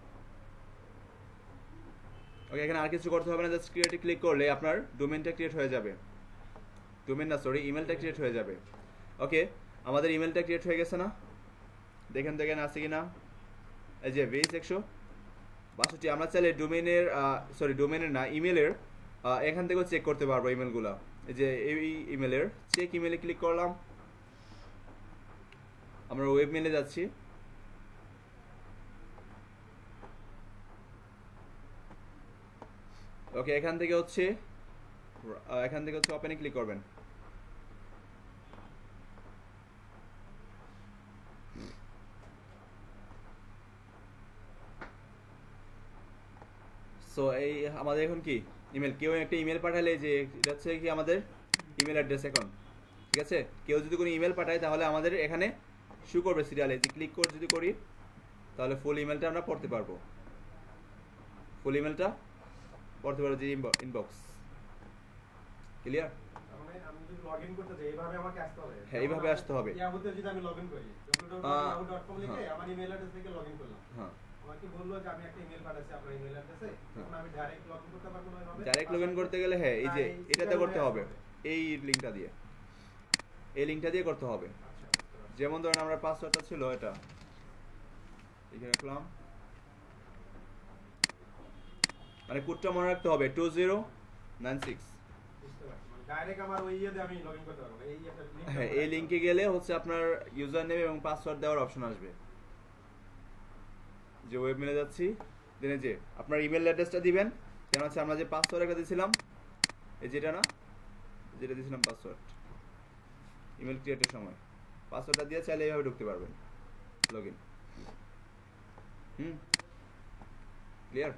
ওকে, এখানে আর কিছু করতে হবে না, জাস্ট ক্রিয়েটে ক্লিক করলে আপনার ডোমেইনটা ক্রিয়েট হয়ে যাবে। ডোমেইন না, সরি, ইমেলটা ক্রিয়েট হয়ে যাবে। ওকে, আমাদের ইমেলটা ক্রিয়েট হয়ে গেছে না? দেখেন দেখেন আছে কি না। এই যে বেস 162। আমরা চাইলে ডোমেইনের ডোমেইনের না, ইমেলের এখান থেকেও চেক করতে পারবো ইমেলগুলো। এই যে এই ইমেলের চেক ইমেলে ক্লিক করলাম, আমরা ওয়েব মেলে যাচ্ছি। ওকে, এখান থেকে হচ্ছে ওপেনে ক্লিক করবেন। সো এই আমাদের এখন কি ইমেল, কেউ একটা ইমেল পাঠালে যে এটা হচ্ছে কি আমাদের ইমেল অ্যাড্রেস এখন, ঠিক আছে। কেউ যদি কোনো ইমেল পাঠায় তাহলে আমাদের এখানে শু করবে সিরিয়ালে, যে ক্লিক করে যদি করি তাহলে ফুল ইমেলটা আমরা পড়তে পারবো। ফুল ইমেলটা পড়তে পারবো, যে ইনবক্স। ক্লিয়ার? মানে আমি যদি লগইন করতে চাই এইভাবে আমাকে আসতে হবে। হ্যাঁ, এইভাবে আসতে হবে। ইয়াহুতে যদি আমি লগইন করি, www.yahoo.com লিখে হ্যাঁ। আমার ইমেল অ্যাড্রেস থেকে লগইন করলাম। হ্যাঁ, আমাকে বললো যে আমি একটা ইমেল পাঠাচ্ছি আপনার ইমেল অ্যাড্রেসে, তখন আমি ডাইরেক্ট লগইন করতে পারবো না এভাবে? ডাইরেক্ট লগইন করতে গেলে হ্যাঁ, এই যে এটাতে করতে হবে, এই লিংকটা দিয়ে, এই লিংকটা দিয়ে করতে হবে। আচ্ছা, যেমন ধরেন আমরা পাসওয়ার্ডটা ছিল এটা লিখে রাখলাম, মানে কোডটা মনে রাখতে হবে 2096। বুঝতে পারছি। মানে ডাইরেক্ট আমার ওই ইয়েতে আমি লগইন করতে পারবো না, এই একটা লিংক। হ্যাঁ, এই লিংকে গেলে হচ্ছে আপনার ইউজার নেম এবং পাসওয়ার্ড দেওয়ার অপশন আসবে। যে ওয়েব মেলে যাচ্ছি, দেন যে আপনার ইমেল অ্যাড্রেসটা দিবেন, যেন হচ্ছে আমরা যে পাসওয়ার্ড একটা দিয়েছিলাম এই যেটা না, যেটা দিয়েছিলাম পাসওয়ার্ড, ইমেল ক্রিয়েটের সময় পাসওয়ার্ডটা দিয়ে চাইলে এইভাবে ঢুকতে পারবেন, লগ ইন। ক্লিয়ার?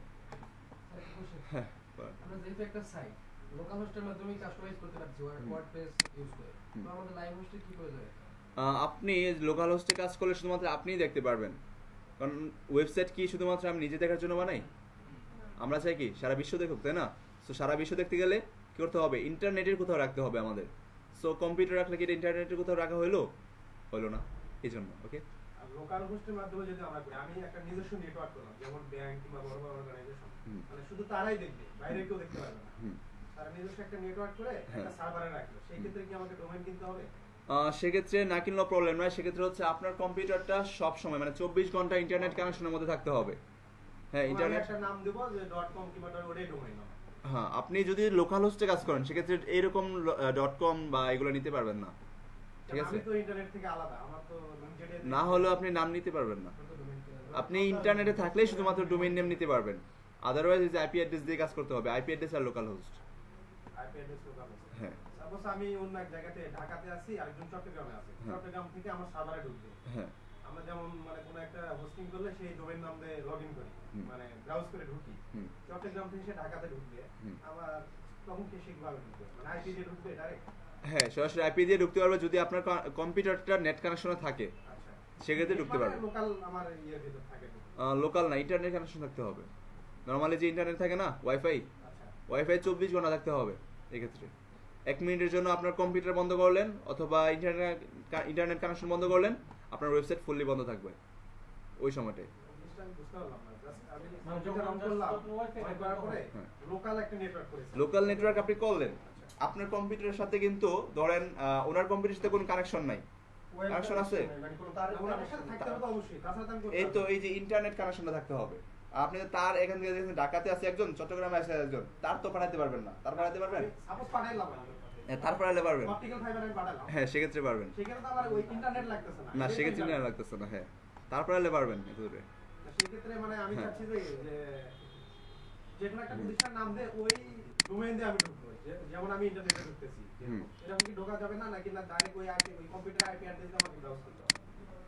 হ্যাঁ, আমরা যেহেতু একটা সাইট লোকাল হোস্টের মাধ্যমে কাস্টমাইজ করতে পারছি ওয়ার্ডপ্রেস ইউজ করে, তো আমাদের লাইভ হোস্টে কি করে যাবে? আপনি লোকাল হোস্টে কাজ করলে শুধুমাত্র আপনিই দেখতে পারবেন, কারণ ওয়েবসাইট কি শুধুমাত্র আমি নিজে দেখার জন্য বানাই? আমরা চাই কি সারা বিশ্ব দেখুক, তাই না? সো সারা বিশ্ব দেখতে গেলে কি করতে হবে? ইন্টারনেটের কোথাও রাখতে হবে আমাদের। সো কম্পিউটার রাখলে কি ইন্টারনেটের কোথাও রাখা হলো না, এই জন্য। ওকে, লোকাল হোস্টের মাধ্যমে যদি আমরা করি, আমি একটা নিজস্ব নেটওয়ার্ক করলাম, যেমন ব্যাংক কিংবা বড় বড় অর্গানাইজেশন, মানে শুধু তারাই দেখবে, বাইরে কেউ দেখতে পারবে না। তারা নিজস্ব একটা নেটওয়ার্ক করে একটা সার্ভারে রাখলো, সেই ক্ষেত্রে কি আমাকে ডোমেইন কিনতে হবে? সেক্ষেত্রে না কিনলেও প্রবলেম নয়। সেক্ষেত্রে হচ্ছে আপনার কম্পিউটারটা সব সময় মানে 24 ঘন্টা ইন্টারনেট কানেকশনের মধ্যে থাকতে হবে। হ্যাঁ, ইন্টারনেট একটা নাম দেব যে .com কিংবা ওটাই ডোমেইন নাম। হ্যাঁ, আপনি যদি লোকাল হোস্টে কাজ করেন সেক্ষেত্রে এইরকম .com বা এগুলো নিতে পারবেন না, ঠিক আছে? আমি তো ইন্টারনেট থেকে আলাদা, আমার তো লিমিটেড না হলেও আপনি নাম নিতে পারবেন না। আপনি ইন্টারনেটে থাকলেই শুধুমাত্র ডোমেইন নেম নিতে পারবেন, আদারওয়াইজ এই যে আইপি অ্যাড্রেস দিয়ে কাজ করতে হবে, আইপি অ্যাড্রেস আর local host. IP address local host. হ্যাঁ, সাপোজ আমি অন্য এক জায়গাতে ঢাকাতে আছি, আরেকজন চট্টগ্রামে আছে, চট্টগ্রাম থেকে আমার সার্ভারে ঢুকবে। হ্যাঁ, আমরা যেমন মানে কোনো একটা হোস্টিং করলে সেই ডোমেইন নাম দিয়ে লগইন করি, মানে ব্রাউজ করে ঢুকি। চট্টগ্রাম থেকে সে ঢাকাতে ঢুকবে, আমার তখন কি সে কিভাবে ঢুকবে? মানে আইপি দিয়ে ঢুকবে ডাইরেক্ট? হ্যাঁ, সরাসরি আইপি দিয়ে ঢুকতে পারবে যদি আপনার কম্পিউটারটা নেট কানেকশনে থাকে, আচ্ছা, সেক্ষেত্রে ঢুকতে পারবে। লোকাল আমার ইয়ের ভিতর থাকে। লোকাল না, ইন্টারনেট কানেকশন থাকতে হবে। নরমালি যে ইন্টারনেট থাকে না, ওয়াইফাই, আচ্ছা, ওয়াইফাই 24 ঘন্টা থাকতে হবে। এক্ষেত্রে 1 মিনিটের জন্য আপনার কম্পিউটার বন্ধ করলেন অথবা ইন্টারনেট কানেকশন বন্ধ করলেন, আপনার ওয়েবসাইট ফুললি বন্ধ থাকবে ওই সময়টায়। জিনিসটা আমি বুঝতে পারলাম না। জাস্ট আমি মানে যখন অন করলাম, অন করার পরে হ্যাঁ। লোকাল একটা নেটওয়ার্ক করেছি। লোকাল নেটওয়ার্ক আপনি করলেন, আপনার কম্পিউটারের সাথে কিন্তু ধরেন ওনার কম্পিউটারের সাথে কোনো কানেকশন নাই, কানেকশন আছে? মানে কোনো তার ওনার সাথে থাকতে হবে তো অবশ্যই, তাছাড়া তো আমি করতে এই তো পারবো না। এই যে ইন্টারনেট কানেকশনটা থাকতে হবে। আপনি তো তার এখান থেকে দেখেন ঢাকাতে আছে একজন, চট্টগ্রামে আছে একজন, তার তো পাঠাতে পারবেন না, তার পাঠাতে পারবেন? সাপোজ পাঠাইলাম আমি। হ্যাঁ, তার পাঠাতে পারবেন। অপটিক্যাল ফাইবার আমি পাঠালাম। হ্যাঁ, সেক্ষেত্রে পারবেন। সেখানে তো আমার ওই ইন্টারনেট লাগতেছে না। না, সেক্ষেত্রে না লাগতেছে না। হ্যাঁ, তার পাঠালে পারবেন এত দূরে। সেক্ষেত্রে মানে আমি হ্যাঁ। চাচ্ছি যে যেকোনো একটা প্রতিষ্ঠান নাম দিয়ে ওই ডোমেইন দিয়ে আমি ঢুকবো, যেমন আমি ইন্টারনেটে ঢুকতেছি, এরকম কি ঢোকা যাবে না, নাকি না ডাইরেক্ট ওই আইপি ওই কম্পিউটার আইপি অ্যাড্রেস আমাকে ব্রাউজ করতে হবে?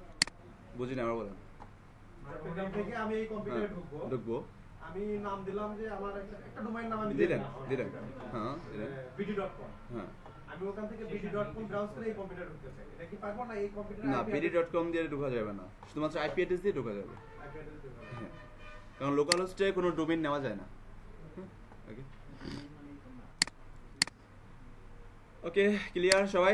বুঝি না, আবার বলেন। চট্টগ্রাম থেকে আমি এই কম্পিউটারে ঢুকবো, ঢুকবো, আমি নাম দিলাম যে আমার একটা ডোমেইন নাম আমি দিলেন। হ্যাঁ, দিলেন। bd.com, হ্যাঁ, আমি ওখান থেকে bd.com ব্রাউজ করে এই কম্পিউটারে ঢুকতে চাই, এটা কি পারবো না? এই কম্পিউটারে না, pd.com দিয়ে ঢোকা যাবে না, শুধুমাত্র আইপি অ্যাড্রেস দিয়ে ঢোকা যাবে। আইপি অ্যাড্রেস দিতে হবে। হ্যাঁ, কারণ লোকাল হোস্টে কোনো ডোমেইন নেওয়া যায় না। ওকে, ওকে, ক্লিয়ার সবাই?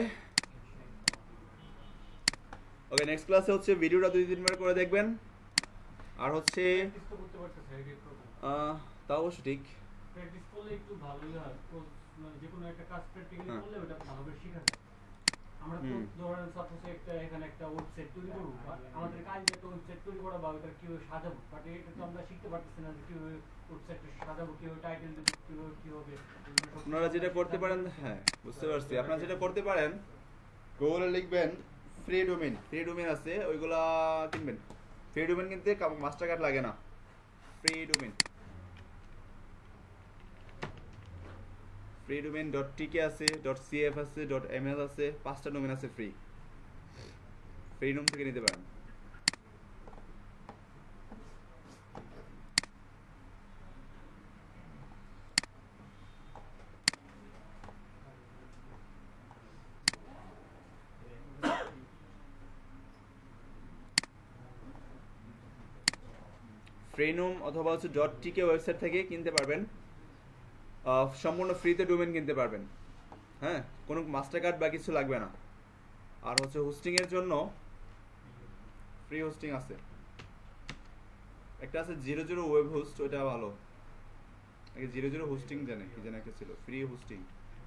ওকে, নেক্সট ক্লাসে হচ্ছে ভিডিওটা 2-3 মিনিট করে দেখবেন, আর হচ্ছে প্র্যাকটিস তো করতে পারতেছে এডিট করব। তা অবশ্য ঠিক। প্র্যাকটিস করলে একটু ভালোই হয়, মানে যে কোনো একটা কাজ প্র্যাকটিক্যালি হ্যাঁ। করলে ওটা ভালোভাবে শেখা যায়। আমরা তো ধরেন সাপোজ এখানে একটা ওয়েবসাইট তৈরি করব, আমাদের কাজ একটা ওয়েবসাইট তৈরি করা বা ওটা কিভাবে সাজাবো, বাট এটা তো আমরা শিখতে পারতেছি না যে কিভাবে ওয়েবসাইটটা সাজাবো, কিভাবে টাইটেল দেবো, কিভাবে আপনারা যেটা করতে পারেন, হ্যাঁ বুঝতে পারছি, আপনারা যেটা করতে পারেন গুগলে লিখবেন ফ্রি ডোমেইন আছে, ওইগুলা কিনবেন। ফ্রি ডোমেইন কিনতে মাস্টার কার্ড লাগে না, ফ্রি ডোমেইন .tk আছে, .cf আছে, .ml আছে, 5টা ডোমেইন আছে ফ্রি ডোম থেকে নিতে পারেন। ফ্রেনুম অথবা হচ্ছে .tk ওয়েবসাইট থেকে কিনতে পারবেন, সম্পূর্ণ ফ্রিতে ডোমেইন কিনতে পারবেন। হ্যাঁ, কোনো মাস্টার কার্ড বা কিছু লাগবে না। আর হচ্ছে হোস্টিং এর জন্য ফ্রি হোস্টিং আছে, একটা আছে 00 ওয়েব হোস্ট, ওটা ভালো। আগে 00 হোস্টিং জানে কি জানে একটা ছিল, ফ্রি হোস্টিং।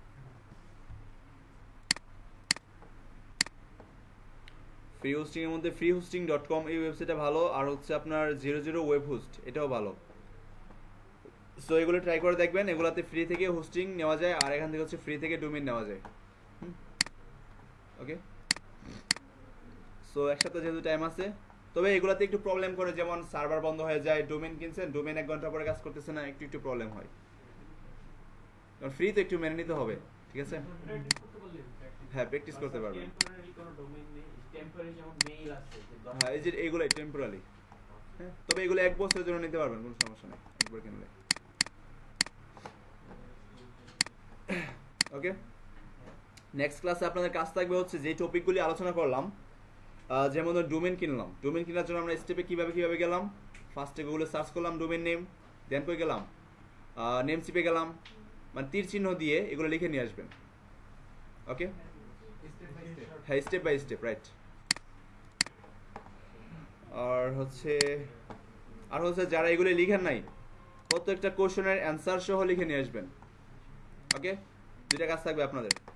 ফ্রি হোস্টিং এর মধ্যে freehosting.com এই ওয়েবসাইটটা ভালো, আর হচ্ছে আপনার 00 ওয়েব হোস্ট, এটাও ভালো। সো এগুলো ট্রাই করে দেখবেন, এগুলাতে ফ্রি থেকে হোস্টিং নেওয়া যায়, আর এখান থেকে হচ্ছে ফ্রি থেকে ডোমেইন নেওয়া যায়। ওকে, সো এক সপ্তাহ যেহেতু টাইম আছে, তবে এগুলাতে একটু প্রবলেম করে, যেমন সার্ভার বন্ধ হয়ে যায়, ডোমেইন কিনছেন, ডোমেইন 1 ঘন্টা পরে কাজ করতেছে না, একটু প্রবলেম হয়। কারণ ফ্রি তো একটু মেনে নিতে হবে, ঠিক আছে? প্র্যাকটিস করতে পারলে practice। হ্যাঁ, প্র্যাকটিস করতে পারবেন। টেম্পোরারি কোনো ডোমেইন নেই, টেম্পোরারি যেমন মেইল আছে যে হ্যাঁ, এই যে এইগুলো টেম্পোরারি, হ্যাঁ, তবে এগুলো 1 বছরের জন্য নিতে পারবেন, কোনো সমস্যা নেই একবার কিনলে। ওকে, নেক্সট ক্লাসে আপনাদের কাজ থাকবে হচ্ছে যে টপিকগুলি আলোচনা করলাম, যেমন ডোমেন কিনলাম, ডোমেন কেনার জন্য আমরা স্টেপে কিভাবে গেলাম, ফার্স্টে গুগলে সার্চ করলাম ডোমেন নেম, দেন কই গেলাম, নেম চিপে গেলাম, মানে তীর চিহ্ন দিয়ে এগুলো লিখে নিয়ে আসবেন। Okay, step by step. হ্যাঁ, স্টেপ বাই স্টেপ, রাইট। আর হচ্ছে যারা এগুলো লিখেন নাই, প্রত্যেকটা কোশ্চেনের অ্যান্সার সহ লিখে নিয়ে আসবেন। ওকে, দুইটা কাজ থাকবে আপনাদের।